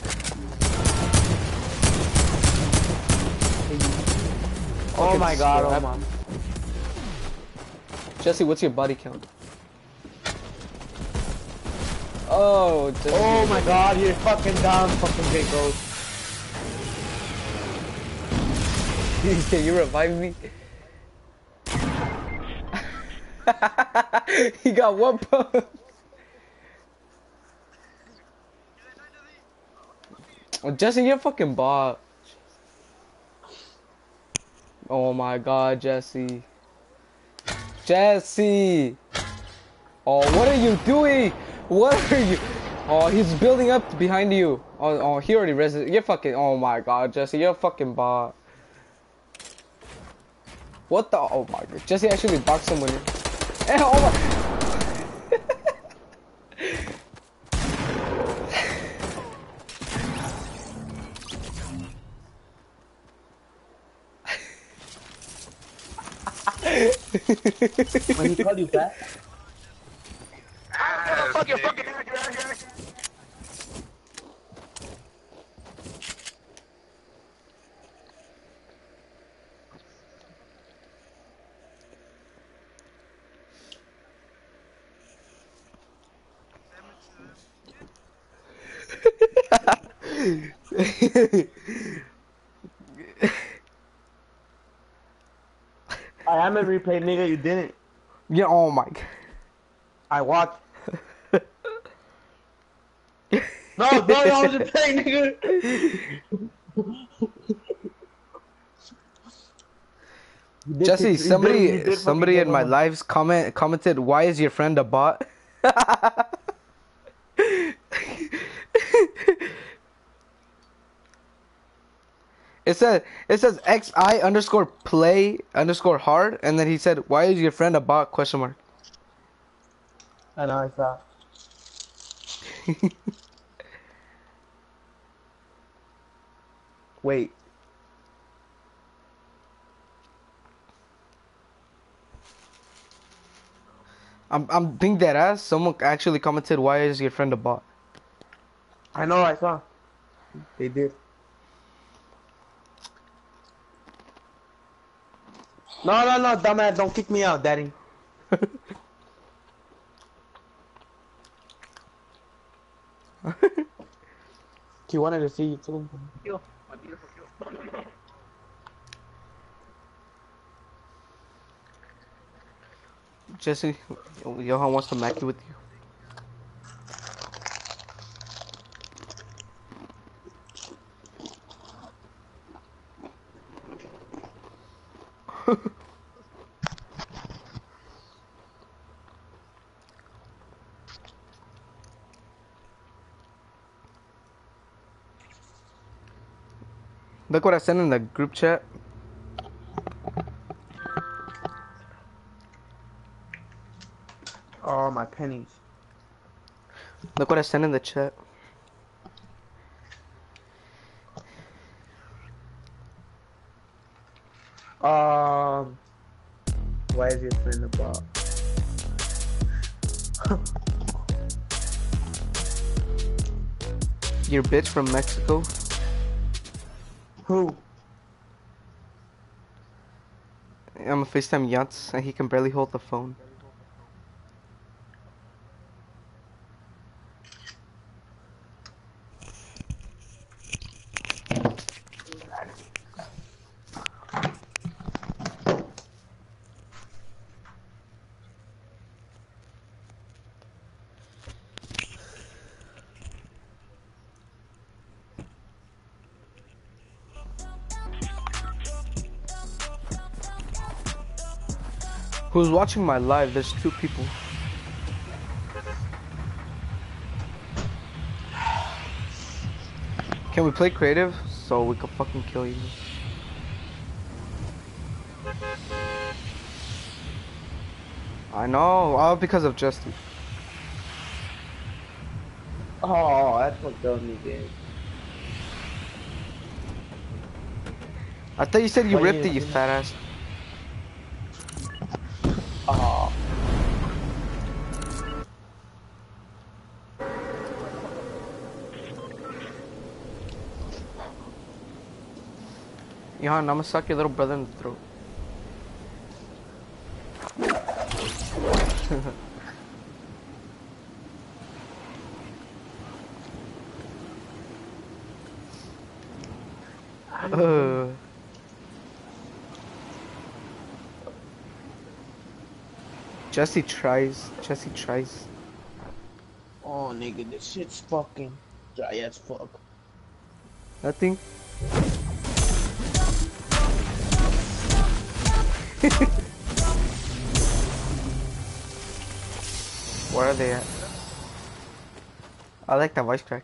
Oh Fucking my god, scrap. oh my. Jesse, what's your body count? Oh, Jesse. Oh my god, you're fucking down, fucking Draco. Can you revive me? He got one pump. Oh, Jesse, you're fucking bot. Oh my god, Jesse. Jesse! Oh, what are you doing? What are you? Oh, he's building up behind you. Oh, oh, he already resident. You're fucking. Oh my god, Jesse, you're a fucking bot. What the? Oh my god, Jesse actually boxed someone. Eh, oh my. When he called you back? Ah, fuck you, fuck you. I haven't replayed, nigga. You didn't. Yeah, oh my god. I watched. No, no, I wasn't playing, nigga. Jesse, somebody, you did- you did somebody fucking in my get one. lives comment commented, "Why is your friend a bot?" It says it says X I underscore play underscore hard, and then he said, "Why is your friend a bot?" Question mark. I know, I saw. Wait. I'm I'm being dead ass. Someone actually commented, "Why is your friend a bot?" I know, I saw. They did. No, no, no, dumbass, don't kick me out, daddy. He wanted to see you too. Jesse, Johan wants to mac you with you. Look what I sent in the group chat. Oh, my pennies. Look what I sent in the chat. Um, why is your friend a bot? Your bitch from Mexico. Who? I'm a FaceTime Yance, and he can barely hold the phone. Who's watching my live? There's two people. Can we play creative so we can fucking kill you? I know, all because of Justin. Oh, that's what killed me, dude. I thought you said you What do ripped you- it, you fat ass. Oh. Johan, I'm gonna suck your little brother in the throat. uh. Jesse tries. Jesse tries. Oh, nigga, this shit's fucking dry as fuck. Nothing. Where are they at? I like that voice crack.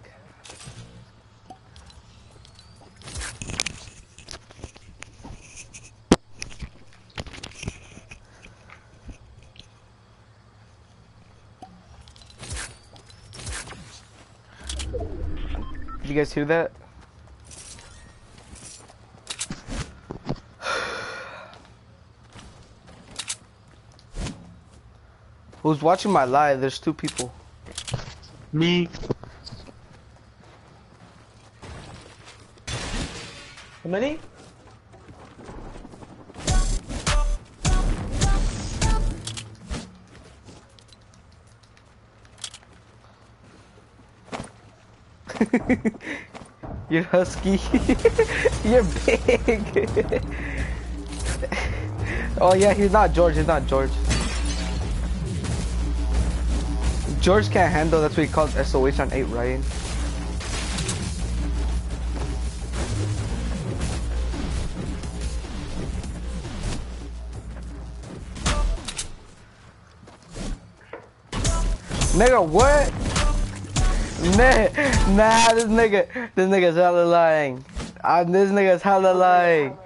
Did you guys hear that? Who's watching my live? There's two people. Me. How many? You're husky. You're big. Oh yeah, he's not George. He's not George. George can't handle. That's what he calls S O H on eight Ryan. Nigga, what? Nah, nah, this nigga, this nigga's hella lying. Uh, this nigga's hella lying.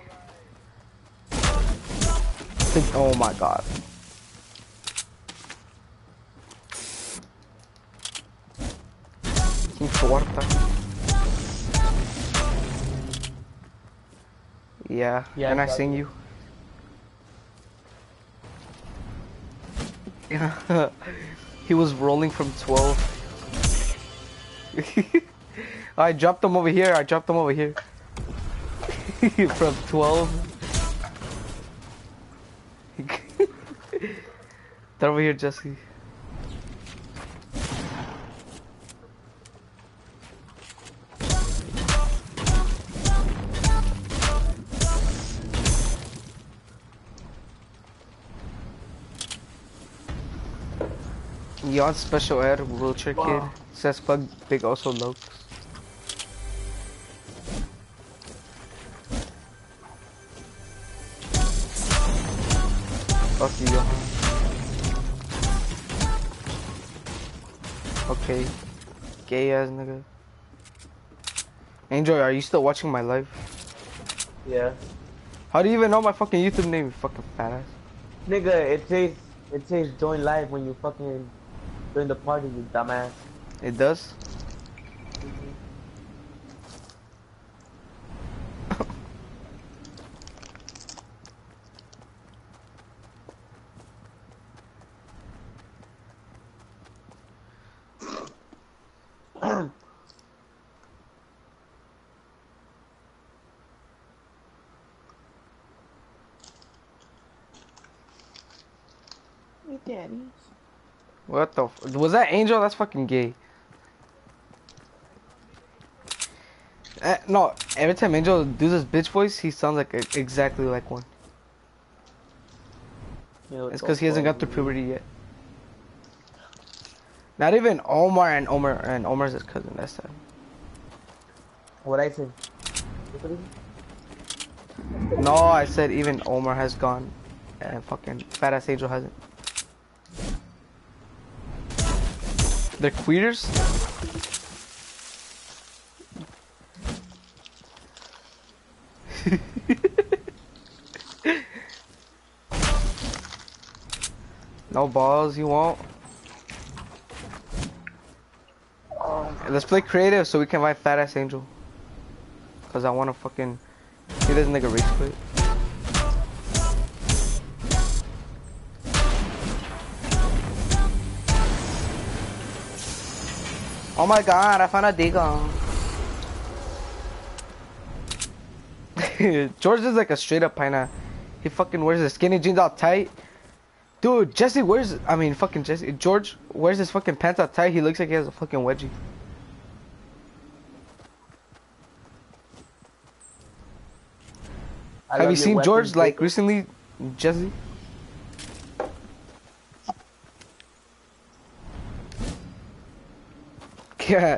Oh my god. Yeah, Yeah, can I exactly. sing you? Yeah. He was rolling from twelve. I dropped him over here. I dropped him over here. From twelve. They're over here, Jesse. You on special ed, wheelchair kid. Wow. Says Pug Big also lokes. Fuck you, Johan. Okay. Gay ass nigga. Angel, are you still watching my live? Yeah. How do you even know my fucking YouTube name, you fucking fat ass? Nigga, it says it says join live when you fucking join the party, you dumbass. It does? Daddy. What the f- was that Angel? That's fucking gay. Uh, no, every time Angel does this bitch voice, he sounds like a, exactly like one. Yeah, It's because he hasn't got through puberty yet. Not even Omar and Omar and Omar's his cousin. That's sad. What I say? No, I said even Omar has gone, and fucking fat ass Angel hasn't. They're queers? No balls, you won't? Let's play creative so we can find fat ass Angel. Cause I wanna fucking see this nigga race quit. Oh my god, I found a digger. George is like a straight up pinna. He fucking wears his skinny jeans all tight. Dude, Jesse wears, I mean fucking Jesse, George wears his fucking pants all tight. He looks like he has a fucking wedgie. I Have love you your seen weapons, George like Jacob. recently, Jesse? Yeah.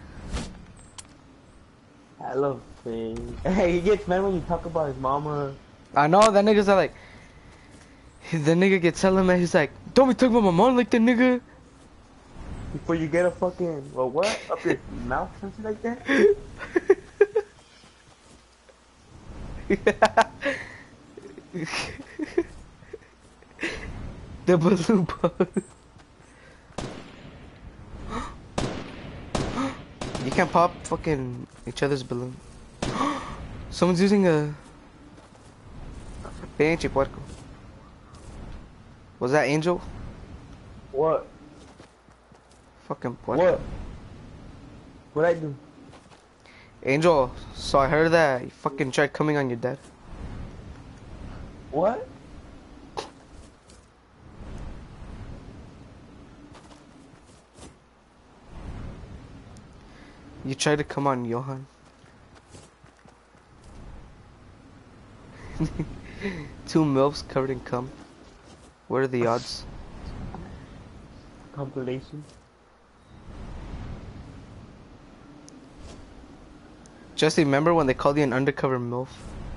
I love things. Hey, he gets mad when you talk about his mama. I know that niggas are like, the nigga gets telling man, he's like, don't be talking about my mom like that, nigga. Before you get a fucking, well, what? Up your mouth, something like that? The balloon pose. You can't pop fucking each other's balloon. Someone's using a pinche puerco. Was that Angel? What? Fucking puerco. What? What'd I do? Angel, so I heard that you fucking tried coming on your dad. What? You tried to come on Johan. Two milfs covered in cum. What are the odds? Compilation. Jesse, remember when they called you an undercover milf?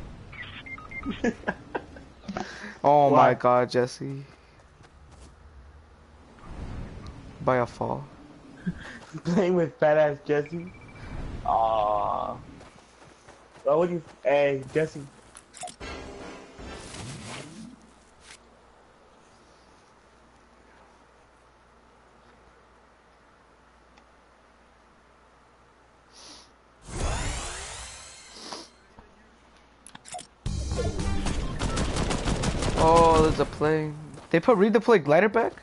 Oh Why? my god, Jesse. By a fall. Playing with fat ass Jesse. Aww. Why would you? Hey, Jesse. Oh, there's a plane. They put read the play glider back?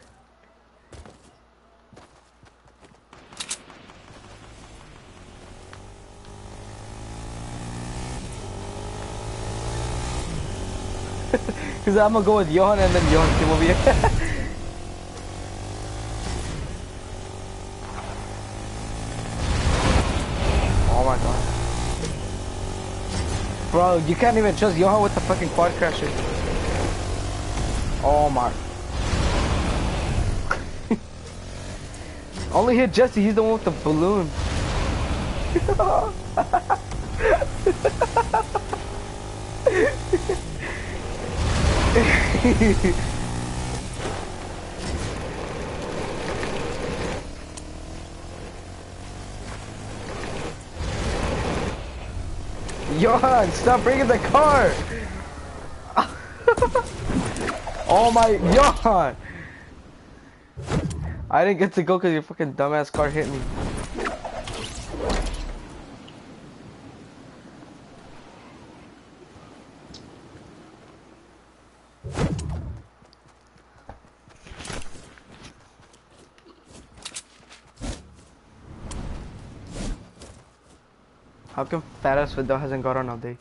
Cause I'm gonna go with Johan and then Johan came over here. Oh my god. Bro, you can't even trust Johan with the fucking quad crasher. Oh my. Only hit Jesse, he's the one with the balloon. Johan, stop bringing the car! Oh my, Johan! I didn't get to go because your fucking dumbass car hit me. How come fat ass Vidal hasn't got on all day?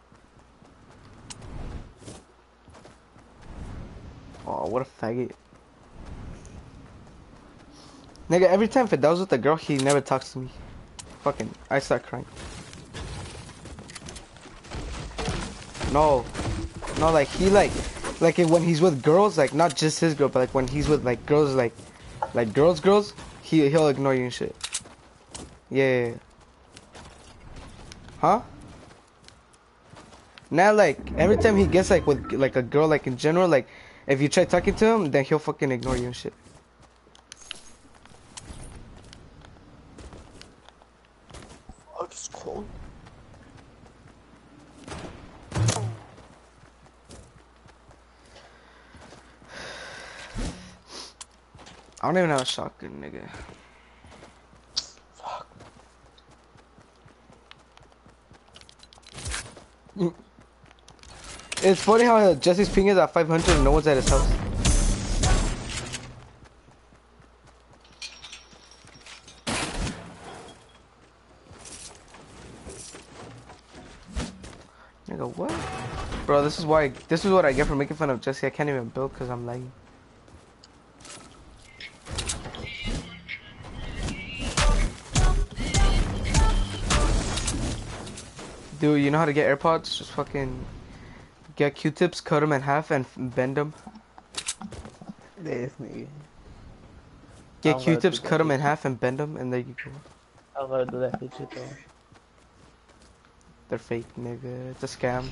Oh, what a faggot. Nigga, every time Vidal's with a girl, he never talks to me. Fucking, I start crying. No. No, like, he like, like when he's with girls, like, not just his girl, but like when he's with like girls, like, like girls, girls, he, he'll ignore you and shit. Yeah, yeah, yeah. Huh? Now, like, every time he gets, like, with, like, a girl, like, in general, like, if you try talking to him, then he'll fucking ignore you and shit. Oh, it's cold. I don't even have a shotgun, nigga. Fuck. It's funny how Jesse's ping is at five hundred and no one's at his house. Nigga, what? Bro, this is why, this is what I get for making fun of Jesse. I can't even build because I'm lagging. Dude, you know how to get AirPods? Just fucking get Q-tips, cut them in half, and bend them. This nigga. Get I'm gonna Q-tips, do that cut them in shit. half, and bend them, and there you go. I'm gonna do that shit though. They're fake, nigga. It's a scam.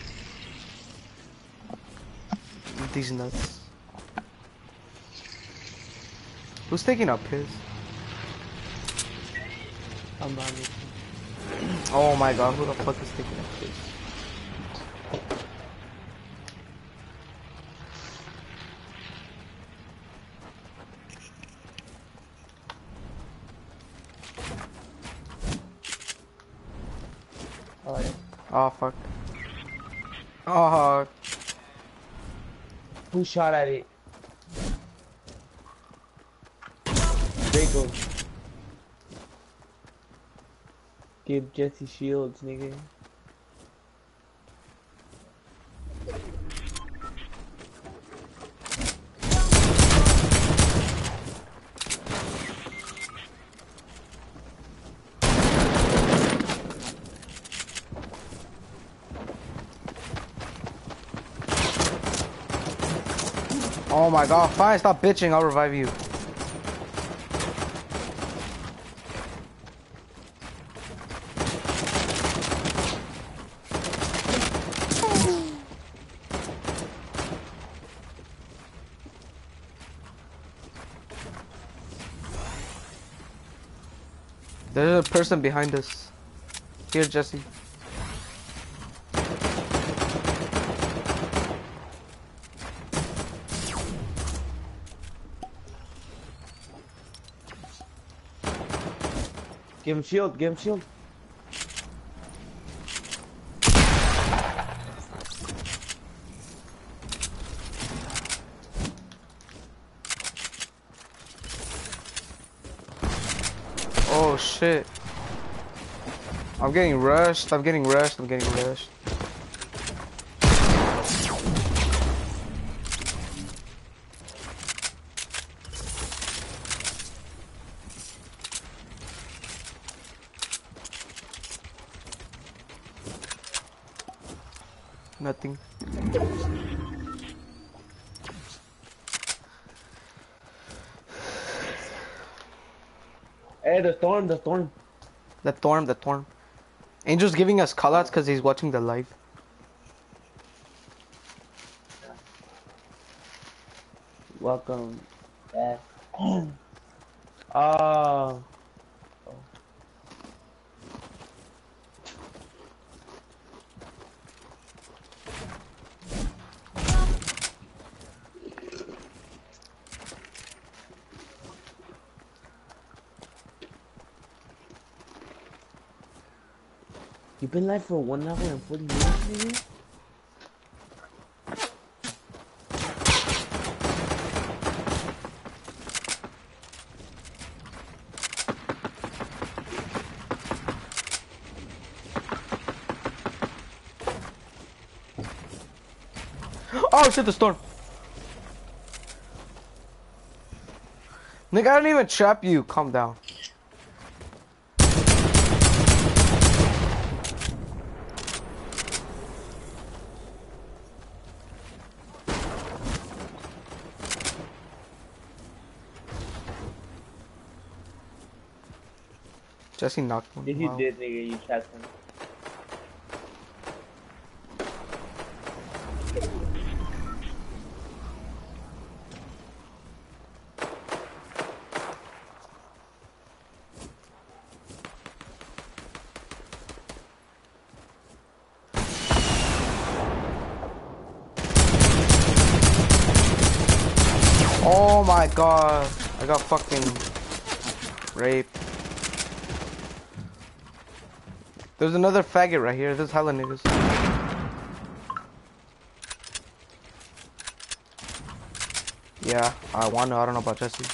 These nuts. Who's taking up his? I'm not making. Oh my god, who the fuck is taking that shit? Oh, yeah. Oh fuck. Oh, Who shot at it? Draco. Give Jesse shields, nigga. oh my god, fine, stop bitching, I'll revive you. There's a person behind us. Here, Jesse. Give him shield, give him shield. Oh shit. I'm getting rushed, I'm getting rushed, I'm getting rushed. Nothing. Hey, the storm, the storm. The Thorn, the Thorn. Angel's giving us callouts because he's watching the live. Welcome back. Ah. You've been live for one hour and forty minutes, nigga? Oh shit, the storm. Nigga, I didn't even trap you. Calm down. Jesse knocked one. If you Wow. did, nigga, you trapped him. Oh my god. I got fucking raped. There's another faggot right here. There's hella niggas. Yeah, I wanna. I don't know about Jesse.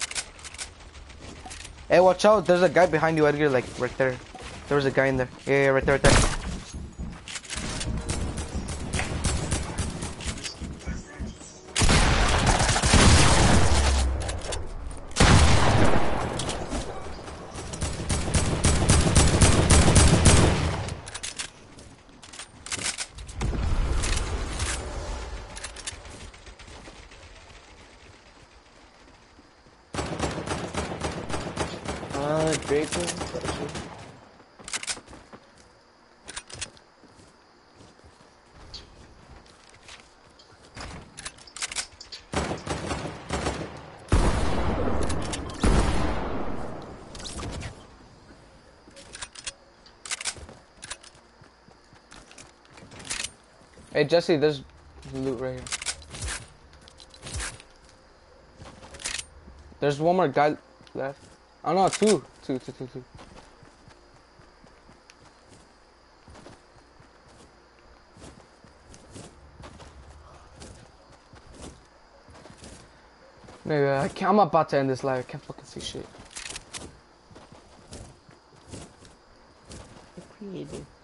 Hey, watch out. There's a guy behind you, Edgar, like right there. There was a guy in there. Yeah, yeah, right there, right there. Uh, Draco? Hey Jesse, there's loot right here. There's one more guy left. Oh no, two. Two, two, two, two. Nigga, I can't, I'm about to end this live. I can't fucking see shit. Creative.